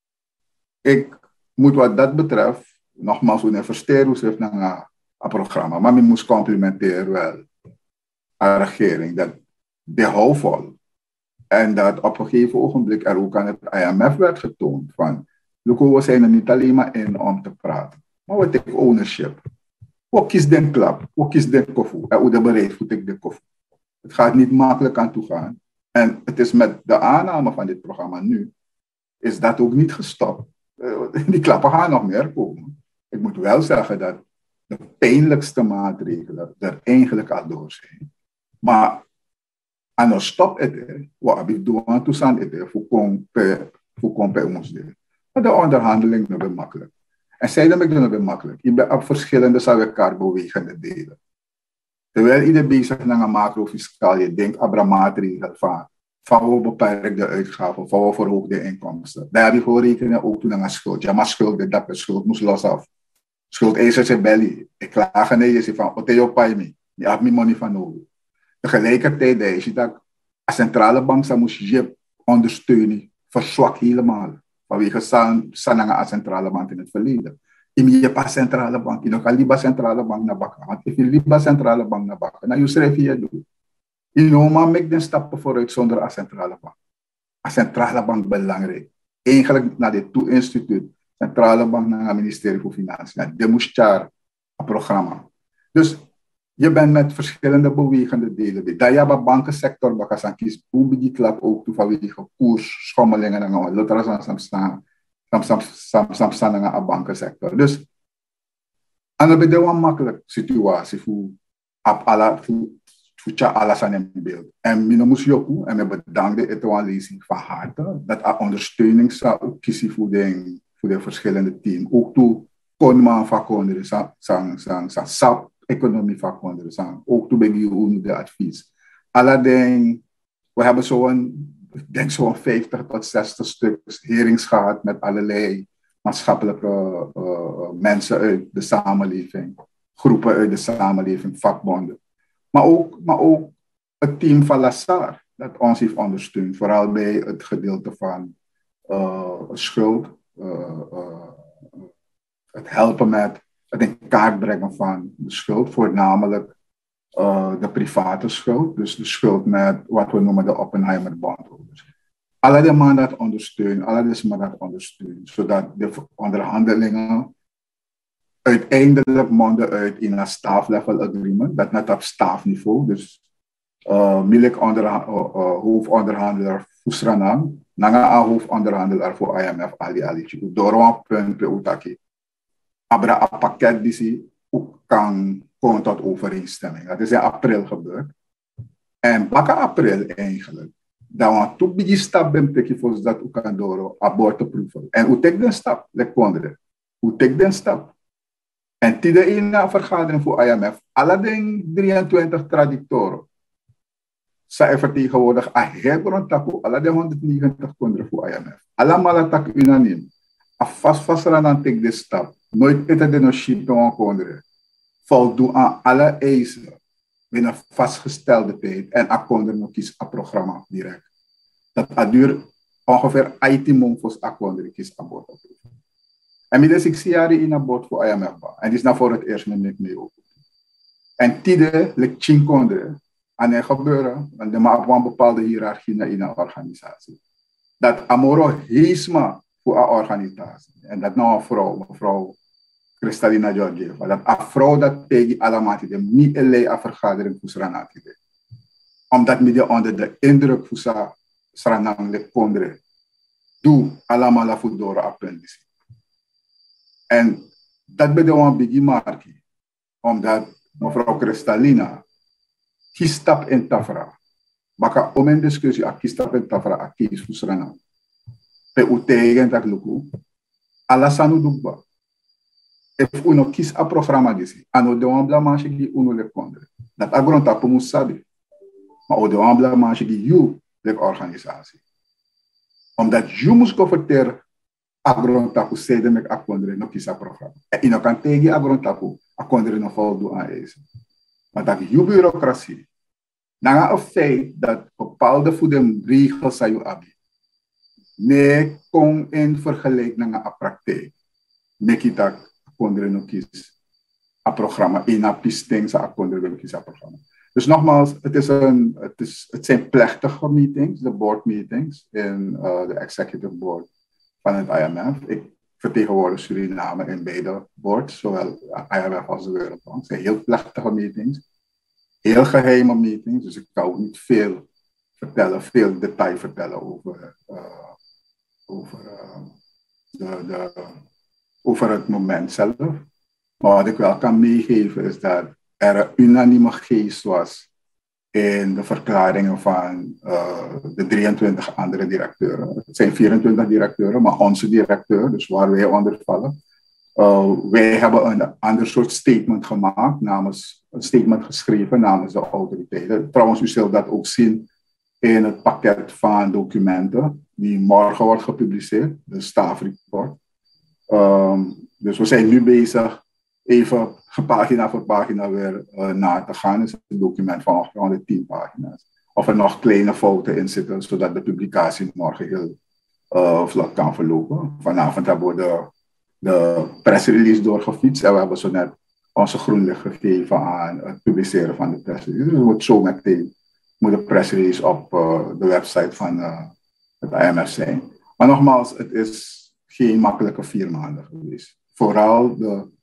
Ik moet wat dat betreft, nogmaals, universiteit heeft naar een programma, maar ik moest complimenteren wel aan de regering, dat behoudvol. En dat op een gegeven ogenblik er ook aan het IMF werd getoond van, we zijn er niet alleen maar in om te praten, maar we take ownership. Wat kies den klap, wat kies den koffie, en hoe de bereid voet ik de koffie. Het gaat niet makkelijk aan toe gaan. En het is met de aanname van dit programma nu, is dat ook niet gestopt. Die klappen gaan nog meer komen. Ik moet wel zeggen dat de pijnlijkste maatregelen er eigenlijk al door zijn. Maar en dan stop het, wat ik doe aan toestand het, voor kom bij ons deel. Maar de onderhandeling is nog makkelijk. En zij doen het nog makkelijk. Je bent op verschillende zou elkaar bewegende delen. Terwijl iedereen bezig naar een macrofiscaal, je denkt aan een maatregel van we beperken de uitgaven, van we verhogen de inkomsten. Daar heb je gewoon rekenen ook toe naar een schuld. Ja, maar schuld, dat de schuld moest los af. Schuldeisers in belly. Ik klaag naar je van, wat je pay me? Je hebt mijn money van nodig. Tegelijkertijd is het dat de centrale bank zou je ondersteunen, verzwakt helemaal. Vanwege de centrale bank in het verleden. Je hebt een centrale bank, je nog een liba centrale bank naar bakken. Want als je liba centrale bank naar bakken, dan je schrijf je doen. Je normaal maakt de stappen vooruit zonder een centrale bank. Een centrale bank belangrijk. Eigenlijk naar dit instituut, centrale bank naar het ministerie van Financiën. Je moet daar een programma. Dus je bent met verschillende bewegende delen. Dat je hebt een bankensector, dat je kiest, hoe die klap ook toe vanwege koersschommelingen en al. Dat is een bankensector. Dus, en dat is een makkelijke situatie voor alles aan in beeld. En ik moest je ook, en ik bedank de lezing van harte, dat er ondersteuning zou ook kiezen voor de verschillende teams. Ook toe kon man van konden, SAP economie van konden, ook toe ben je de advies. Alleen, we hebben ik denk zo'n 50 tot 60 stuks hearings gehad met allerlei maatschappelijke mensen uit de samenleving, groepen uit de samenleving, vakbonden. Maar ook het team van Lassar, dat ons heeft ondersteund, vooral bij het gedeelte van schuld, het helpen met het in kaart brengen van de schuld, voornamelijk de private schuld, dus de schuld met wat we noemen de Oppenheimer-bondholders. Alle de man dat ondersteunen, zodat de onderhandelingen uiteindelijk monden uit in een staff-level agreement, dat net op staffniveau, dus hoofdonderhandelaar Fusranam, nanga hoofdonderhandelaar voor IMF Ali door een punt per utaki. Abra een pakket die ook kan komen tot overeenstemming. Dat is in april gebeurd. En bakken april eigenlijk, dan want toen begin stap ben teki voor dat ook kan door abortusproeven. En hoe tek den stap? Hoe tek den stap? En tijdens een vergadering voor IMF, alle 23 traditoren, zij vertegenwoordigen een heel tapu, alle 190 konden voor IMF. Allemaal tak unaniem. A vast aan tek de stap. Nooit eten de noship dan konden. Voldoen aan alle eisen binnen vastgestelde tijd en akkonden nog eens een programma direct. Dat duurt ongeveer 18 months akkoord is abort. En met de 6 jaar in abort voor IMF. En dit is nou voor het eerst met ik mee ook. En tide, le chinkondre, aan het gebeuren, want er maakt een bepaalde hiërarchie in een organisatie. Dat amoro heisma voor een organisatie. En dat nou een vrouw, mevrouw Kristalina Georgieva, dat een vrouw dat tegen allemaal die niet alleen een vergadering voor Sranati. Omdat we onder de indruk van Sranang le kondre, doe allemaal la voedora appendice. En dat bedoel een biggie markie, omdat mevrouw Kristalina kiestap in tafra. Baka om een discussie a kiestap in tafra a kies voor Sranang. Pe utegen dat luku, alasanu dugba. If uno kies a programma disi, ano de wan blamage gi uno le kondre. Dat agron tapu musabi. Maar o de wan blamage gi you le organisatie. Omdat you moest converteren agron tapu sede met a kondre no kies a programma. En ino kan tegi agron tapu a kondre no voldoen aan eisen. Maar dat you bureaucratie. Na een feit dat bepaalde voedingsregels zijn je abi. Nee, kom in vergelijking naar een praktijk. Mekitak kondre no kies a programma. In a pisting sa kondre no kies a programma. Dus nogmaals, het zijn plechtige meetings, de board meetings in de executive board van het IMF. Ik vertegenwoordig Suriname in beide boards, zowel IMF als de Wereldbank. Het zijn heel plechtige meetings, heel geheime meetings, dus ik kan ook niet veel vertellen, veel detail vertellen over het moment zelf. Maar wat ik wel kan meegeven is dat er een unanieme geest was in de verklaringen van de 23 andere directeuren. Het zijn 24 directeuren, maar onze directeur, dus waar wij onder vallen. Wij hebben een ander soort statement gemaakt, een statement geschreven namens de autoriteiten. Trouwens, u zult dat ook zien in het pakket van documenten die morgen wordt gepubliceerd, de stafreport. Dus we zijn nu bezig even pagina voor pagina weer na te gaan. Het is een document van ongeveer 110 pagina's. Of er nog kleine fouten in zitten, zodat de publicatie morgen heel vlot kan verlopen. Vanavond hebben we de pressrelease doorgefietst en we hebben zo net onze groen licht gegeven aan het publiceren van de pressrelease. Dus het moet zo meteen de pressrelease op de website van het IMF zijn. Maar nogmaals, het is geen makkelijke 4 maanden geweest. Vooral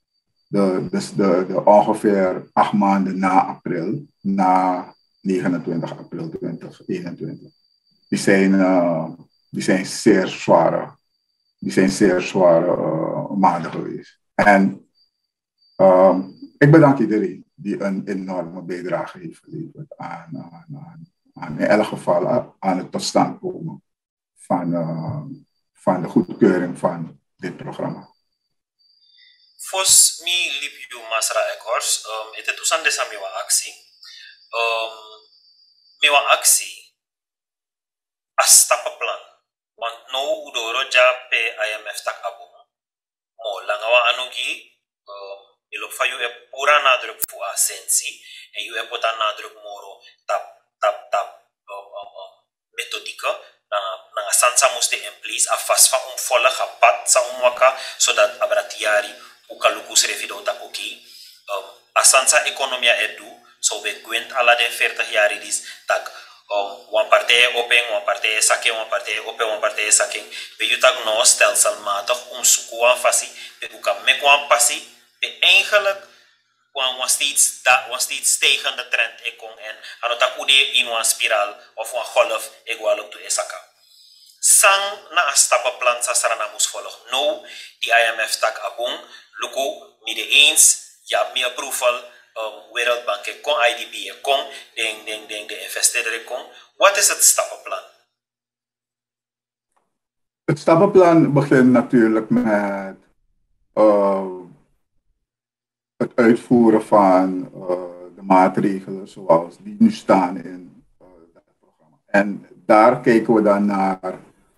de ongeveer 8 maanden na april, na 29 april 2021. Die zijn zeer zware maanden geweest. En ik bedank iedereen die een enorme bijdrage heeft geleverd aan in elk geval aan het tot stand komen van de goedkeuring van dit programma. Fos mi lipiu masra ekors, ete tusan desa miwa aksi. Miwa aksi astapa plan. Want no udoro ja pe IMF tak abu. Mo langawa anugi ilop fa yu e pura nadruk fu asensi en yu e pota nadruk moro tap metodika na sansa muste in place a fas fa volle pad sa waka zodat abratiari ukaluku srefido ta oki asansa economia edu so be gwent ala de 40 jaar dis tak one partij open, one partij saking, one partij open, one partij saking. Be you tak no stelselmatig suku wan fasi, be u kan mek wan passi, be eigenlijk wan steeds stijgende trend ekong en ano tak ude in wan spiraal of wan golf egwalok to esaka. Sang na a stappenplan sa sarana mus volg. No, die IMF tak abong, luko midden eens, ja mi approval, Wereldbank kon, IDB kon, de investeerder kon. Wat is het stappenplan? Het stappenplan begint natuurlijk met het uitvoeren van de maatregelen zoals die nu staan in het programma. En daar kijken we dan naar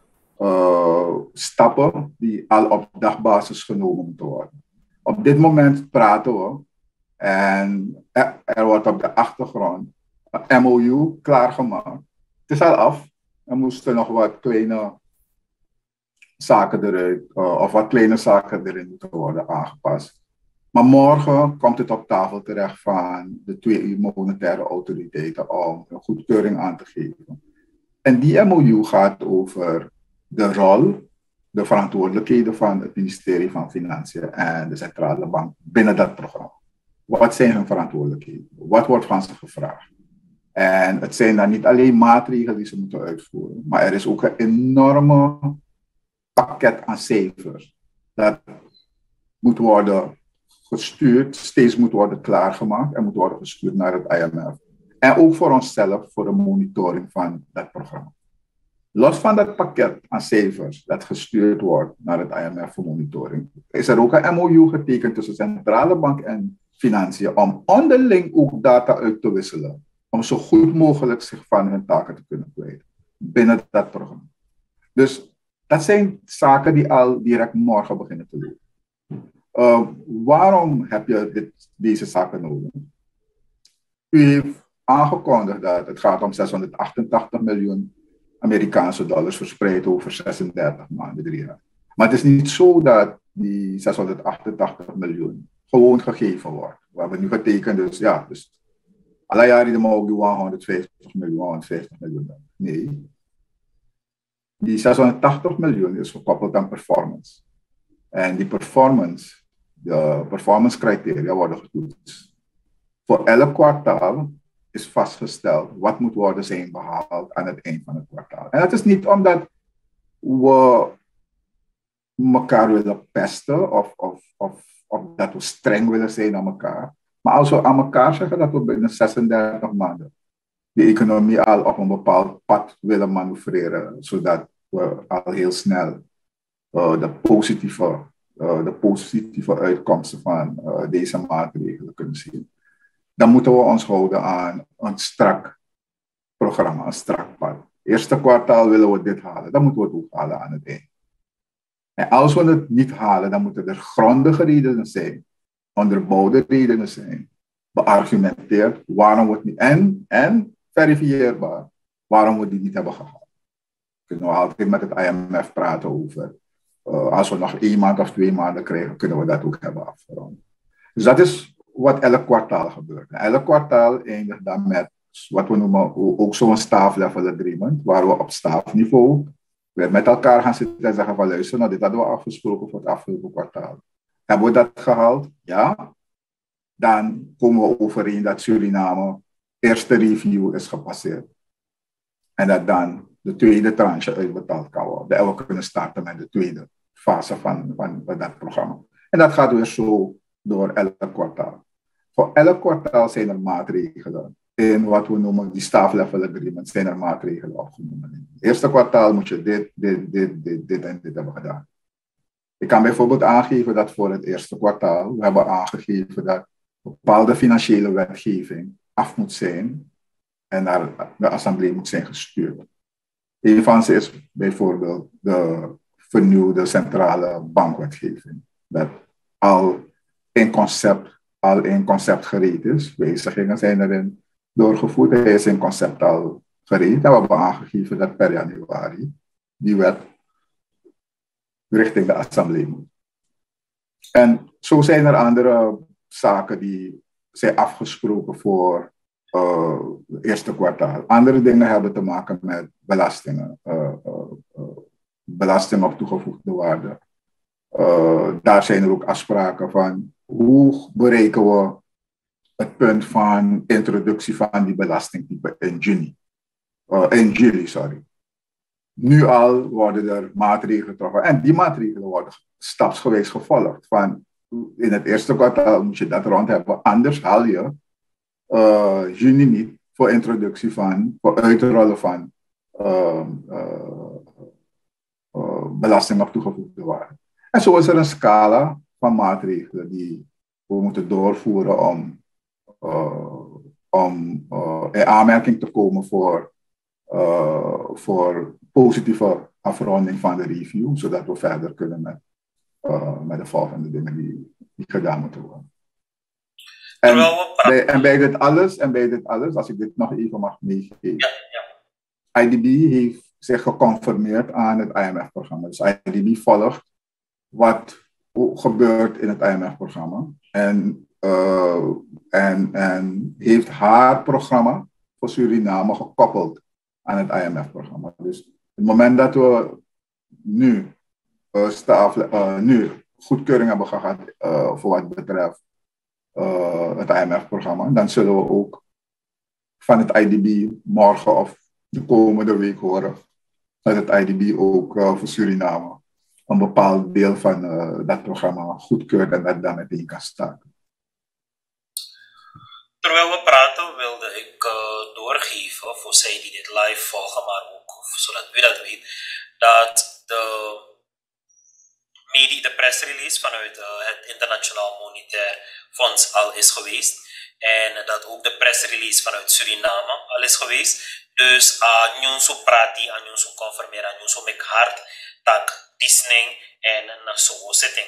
stappen die al op dagbasis genomen moeten worden. Op dit moment praten we en er wordt op de achtergrond een MOU klaargemaakt. Het is al af. Er moesten nog wat kleine zaken eruit, of wat kleine zaken erin moeten worden aangepast. Maar morgen komt het op tafel terecht van de twee monetaire autoriteiten om een goedkeuring aan te geven. En die MOU gaat over de rol, de verantwoordelijkheden van het ministerie van Financiën en de centrale bank binnen dat programma. Wat zijn hun verantwoordelijkheden? Wat wordt van ze gevraagd? En het zijn dan niet alleen maatregelen die ze moeten uitvoeren, maar er is ook een enorme pakket aan cijfers dat moet worden gestuurd, steeds moet worden klaargemaakt en moet worden gestuurd naar het IMF. En ook voor onszelf, voor de monitoring van dat programma. Los van dat pakket aan cijfers dat gestuurd wordt naar het IMF voor monitoring, is er ook een MOU getekend tussen de centrale bank en financiën om onderling ook data uit te wisselen. Om zo goed mogelijk zich van hun taken te kunnen kwijten binnen dat programma. Dus dat zijn zaken die al direct morgen beginnen te lopen. Waarom heb je deze zaken nodig? U heeft aangekondigd dat het gaat om 688 miljoen Amerikaanse dollars verspreid over 36 maanden, 3 jaar. Maar het is niet zo dat die 688 miljoen gewoon gegeven wordt. We hebben nu getekend, dus ja, dus alle jaren mogen die 150 miljoen, 150 miljoen. Nee. Die 680 miljoen is gekoppeld aan performance. En die performance, de performance criteria worden getoetst. Voor elk kwartaal is vastgesteld wat moet worden zijn behaald aan het eind van het kwartaal. En dat is niet omdat we elkaar willen pesten of dat we streng willen zijn aan elkaar. Maar als we aan elkaar zeggen dat we binnen 36 maanden de economie al op een bepaald pad willen manoeuvreren, zodat we al heel snel de positieve uitkomsten van deze maatregelen kunnen zien, dan moeten we ons houden aan een strak programma, een strak pad. Eerste kwartaal willen we dit halen, dan moeten we het ook halen aan het eind. En als we het niet halen, dan moeten er grondige redenen zijn, onderbouwde redenen zijn, beargumenteerd waarom we het niet, en verifieerbaar waarom we die niet hebben gehaald. We kunnen altijd met het IMF praten over, als we nog 1 maand of 2 maanden krijgen, kunnen we dat ook hebben afgerond. Dus dat is wat elk kwartaal gebeurt. En elk kwartaal eindigt dan met wat we noemen ook zo'n staff level agreement, waar we op stafniveau weer met elkaar gaan zitten en zeggen van luister, nou, dit hadden we afgesproken voor het afgelopen kwartaal. Hebben we dat gehaald? Ja. Dan komen we overeen dat Suriname eerste review is gepasseerd. En dat dan de tweede tranche uitbetaald kan worden. En we kunnen starten met de tweede fase van dat programma. En dat gaat weer zo door elk kwartaal. Voor elk kwartaal zijn er maatregelen. In wat we noemen die staff level agreement zijn er maatregelen opgenomen. In het eerste kwartaal moet je dit en dit hebben gedaan. Ik kan bijvoorbeeld aangeven dat voor het eerste kwartaal we hebben aangegeven dat bepaalde financiële wetgeving af moet zijn en naar de assemblee moet zijn gestuurd. Een van ze is bijvoorbeeld de vernieuwde centrale bankwetgeving. Dat al in concept gereed is. Wijzigingen zijn erin doorgevoerd. Hij is in concept al gereed. En we hebben aangegeven dat per januari die wet richting de assemblee moet. En zo zijn er andere zaken die zijn afgesproken voor het eerste kwartaal. Andere dingen hebben te maken met belastingen. Belasting op toegevoegde waarde. Daar zijn er ook afspraken van hoe bereiken we het punt van introductie van die belastingtype in juli. Nu al worden er maatregelen getroffen en die maatregelen worden stapsgewijs gevolgd. Van in het eerste kwartaal moet je dat rond hebben, anders haal je juni niet voor introductie van, voor uitrollen van belasting op toegevoegde waarde. En zo is er een scala van maatregelen die we moeten doorvoeren om in aanmerking te komen voor positieve afronding van de review, zodat we verder kunnen met de volgende dingen die gedaan moeten worden. En bij dit alles, als ik dit nog even mag meegeven, IDB heeft zich geconformeerd aan het IMF-programma. Dus IDB volgt wat gebeurt in het IMF-programma. En heeft haar programma voor Suriname gekoppeld aan het IMF-programma. Dus op het moment dat we nu goedkeuring hebben gehad voor wat betreft het IMF-programma, dan zullen we ook van het IDB morgen of de komende week horen dat het IDB ook voor Suriname een bepaald deel van dat programma goedkeurt en dat dan meteen kan starten. Terwijl we praten wilde ik doorgeven voor zij die dit live volgen, maar ook zodat u dat weet, dat de pressrelease vanuit het Internationaal Monetair Fonds al is geweest. En dat ook de pressrelease vanuit Suriname al is geweest. Dus Nyonso prati, Nyonso confirmeren, Nyonso mek hard, tak disning en na so setting.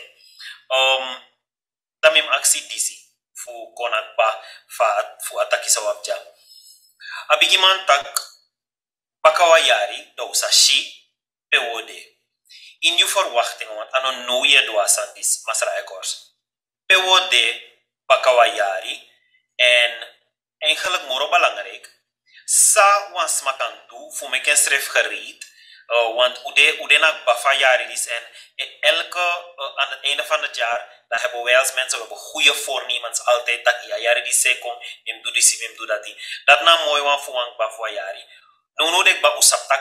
Tamim actie disi voor konakba voor ataki sa wabja. Abigiman tak bakawayari dousa shi pewode. In je verwachting, want anon nooie doasan dis masra ekors. Pewode bakawayari en eigenlijk moro belangrijk. Sa wans matantu voor me ken schrijf gereed. Want ude nak bafayari is en aan het einde van het jaar dan hebben wij als mensen, we hebben goede voornemens altijd dat ja jari die sekom, mem doe die mem doe dat die. Dat na mooi wan voor wang bafayari. No dek ba usap tak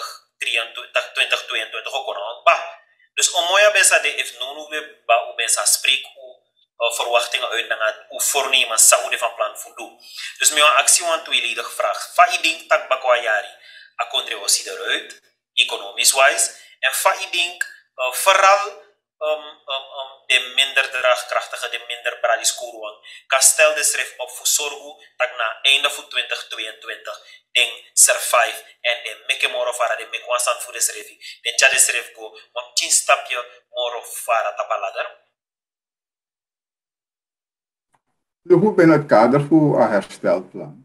2022 ook nog ba. Dus om mooi besa de if no we ba u besa spreek verwachtingen uit naar hoe voornemens zou van plan voor doen. Dus mijn actie want tweeledig vraag. Faiding tak bakwayari. A contributie eruit, economisch wise. En faiding vooral de minder draagkrachtige, de minder bradiskoruang. Kastel de schrijf op voor zorgu dat na einde van 2022 ding survive en de meke moro fara de mekwansan voor de schrijf. De tjade schrijf go, want 10 stapje moro fara tapalader. De hoe binnen het kader voor een herstelplan.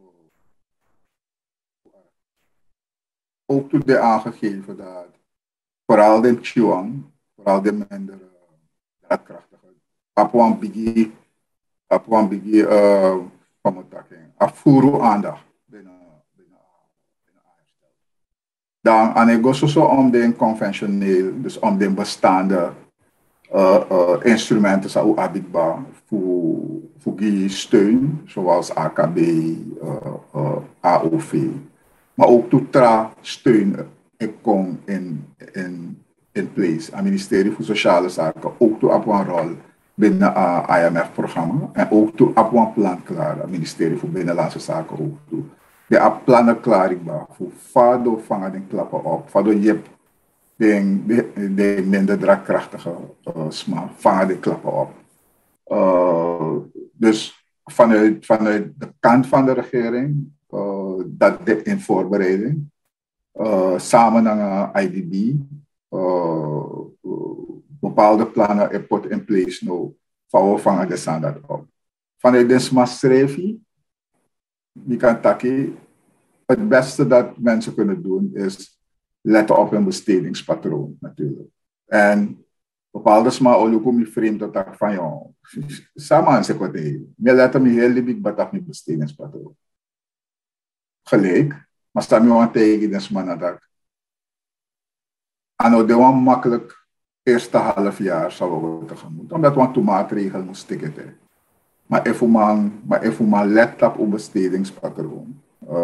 Ook toen de aangegeven dat vooral de Chuang, vooral de minder daadkrachtige, Apuan Bigi, afvoeren aandacht binnen herstel. Dan aan ik zo om de conventioneel, dus om de bestaande instrumenten zou abitbaar voor die steun, zoals AKB, AOV. Maar ook toetra steun kom in place. Het ministerie voor Sociale Zaken ook toe op een rol binnen het IMF-programma. En ook toe op een plan klaar. Het ministerie voor Binnenlandse Zaken ook toe. De plannen klaar voor vado vangen de klappen op. Vado je de minder draagkrachtige sma vangen de klappen op. Dus vanuit de kant van de regering, dat dit in voorbereiding, samen met IDB, bepaalde plannen er put in place nou, van vangen de standaard op. Vanuit de smasrevi, die kan takken, het beste dat mensen kunnen doen is letten op hun bestedingspatroon natuurlijk. En bepaalde sma olukum vreemd dat ik van jou, samen aan zich wat je letten me heel lief wat op mijn bestedingspatroon. Gelijk, maar sta me aan tegen de sma dat aan de one makkelijk eerste half jaar zou we tegemoet, omdat we een maatregel moesten tikken. Maar even maar let op uw bestedingspatroon.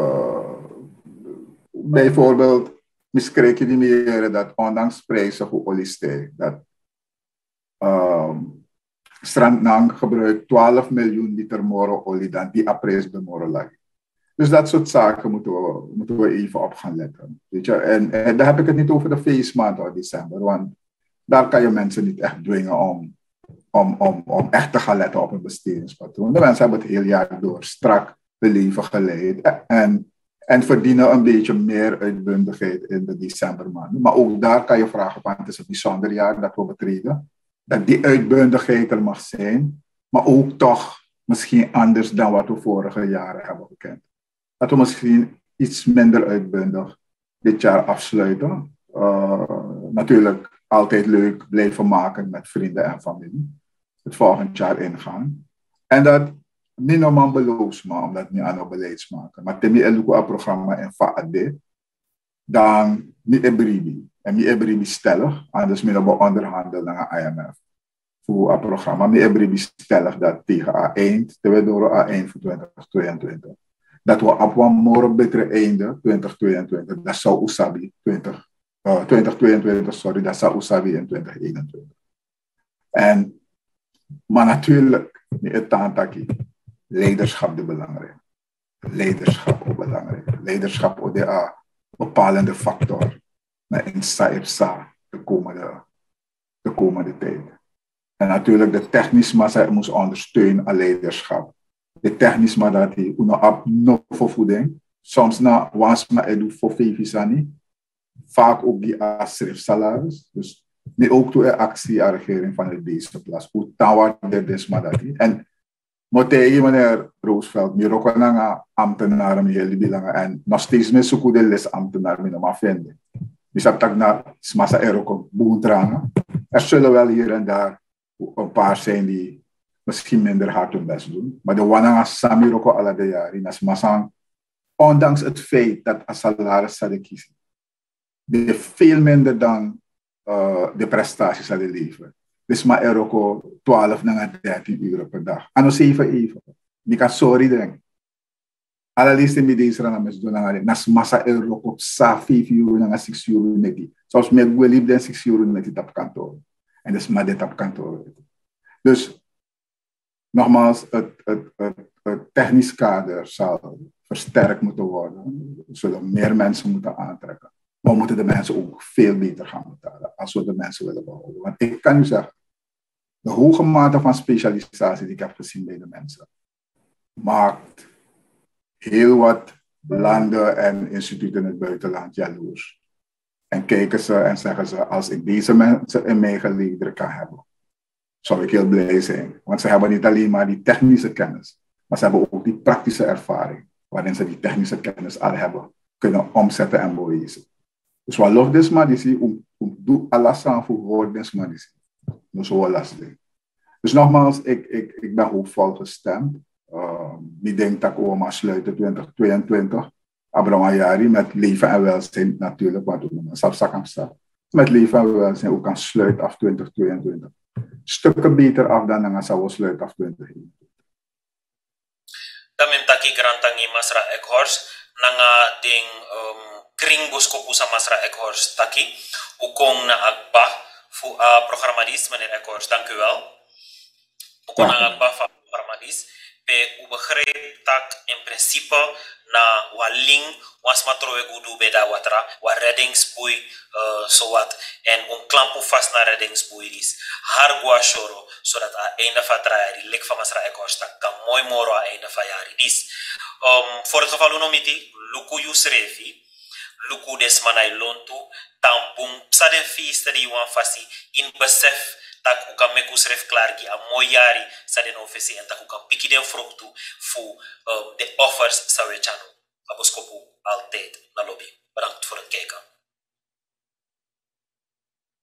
Bijvoorbeeld, misschien je niet meer dat ondanks prijzen voor olie stijgen, dat Strandnang gebruikt 12 miljoen liter moro olie dan die a prijs bij moro lag. Dus dat soort zaken moeten we even op gaan letten. Weet je? En daar heb ik het niet over de feestmaand of december, want daar kan je mensen niet echt dwingen om echt te gaan letten op een bestedingspatroon. De mensen hebben het heel jaar door strak hun leven geleid en verdienen een beetje meer uitbundigheid in de decembermaanden. Maar ook daar kan je vragen van, het is een bijzonder jaar dat we betreden, dat die uitbundigheid er mag zijn, maar ook toch misschien anders dan wat we vorige jaren hebben gekend. Dat we misschien iets minder uitbundig dit jaar afsluiten. Natuurlijk altijd leuk blijven maken met vrienden en familie. Het volgend jaar ingaan. En dat niet normaal belooft me, omdat niet aan het beleid maken. Maar temi eluku a programma en faade, dan niet ebribi. En niet ebribi stellig, anders midden we onderhandelen naar IMF. Voor het programma. Niet ebribi stellig dat tegen eind, terwijl door eind voor 2022. Dat we op een morgen betere einde 2022, dat zou Usabi 2022, sorry, dat zou Usabi in 2021. Maar natuurlijk, niet het tantaki. Leiderschap is belangrijk. Leiderschap is belangrijk. Leiderschap is een bepalende factor. In Saipsa de komende tijd. En natuurlijk de technische massa moest ondersteunen aan leiderschap. De technische massa dat hij nog voor voeding. Soms na was maar edu voor vijfisani. Vaak ook die salaris. Dus niet ook toe een actie aan de regering van deze plaats. Hoe tawa de desmadati. En moet tegen meneer Roosevelt, meer ook een ambtenaar die bilangen en nog steeds met zo'n goede les ambtenaar die nog vinden. Dus dat tak naar smasa er ook een boendrang. Er zullen wel hier en daar een paar zijn die misschien minder hard hun best doen. Maar de wananga Samir ook al de jaren. Dat is massa, ondanks het feit dat een salaris zouden kiezen. Die veel minder dan de prestaties zouden leveren. Dus maar er ook 12 naar 13 uur per dag. En nog 7 even. Die kan sorry denken. Allerliefst in deze rana doen naar nas massa er ook op 5 uur naar 6 uur met die. Zoals met lief dan 6 uur met die op kantoor. En dat is maar dit op kantoor. Dus nogmaals, het technisch kader zal versterkt moeten worden. We zullen meer mensen moeten aantrekken. Maar we moeten de mensen ook veel beter gaan betalen als we de mensen willen behouden. Want ik kan u zeggen, de hoge mate van specialisatie die ik heb gezien bij de mensen, maakt heel wat landen en instituten in het buitenland jaloers. En kijken ze en zeggen ze, als ik deze mensen in mijn gelederen kan hebben, zou ik heel blij zijn. Want ze hebben niet alleen maar die technische kennis, maar ze hebben ook die praktische ervaring, waarin ze die technische kennis al hebben, kunnen omzetten en bewijzen. Dus wat lof des madisi om doen alles aan voor woord des madisi. Dus zo lastig. Dus nogmaals, ik ben hoopvol gestemd. Ik denk dat we maar sluiten 2022. Abraham met leven en welzijn natuurlijk, want we moeten sapsakam met leven en welzijn ook kan sluiten af 2022. Stukken beter af dan we sluiten af 2021. Dan mem taki grantangi Masra Ekhorst nanga ding kring boskopu sa Masra Ekhorst taki ukong na agba fu programmadis meneer Ekhorst, dank u wel. Ukong na agba fa programmadis pe u begreep tak in principe na waling was matrowe gudu beda watra wa reddingsboei sowat en klampu vast na reddingsboei is har gua shoro zodat a einde van het jaar die lik van Masra Ekhorst kan mooi moro a einde van jaar is voor het geval unomiti luku yusrefi luku desmanai lontu tampung psaden fiesta di wan fasi in besef tak u kan meku sref klargi a mooi jari saden ofesi en tak u kan piki den fruktu voor de offers sa wechano aboskopu altijd na lobby. Bedankt voor het kijken.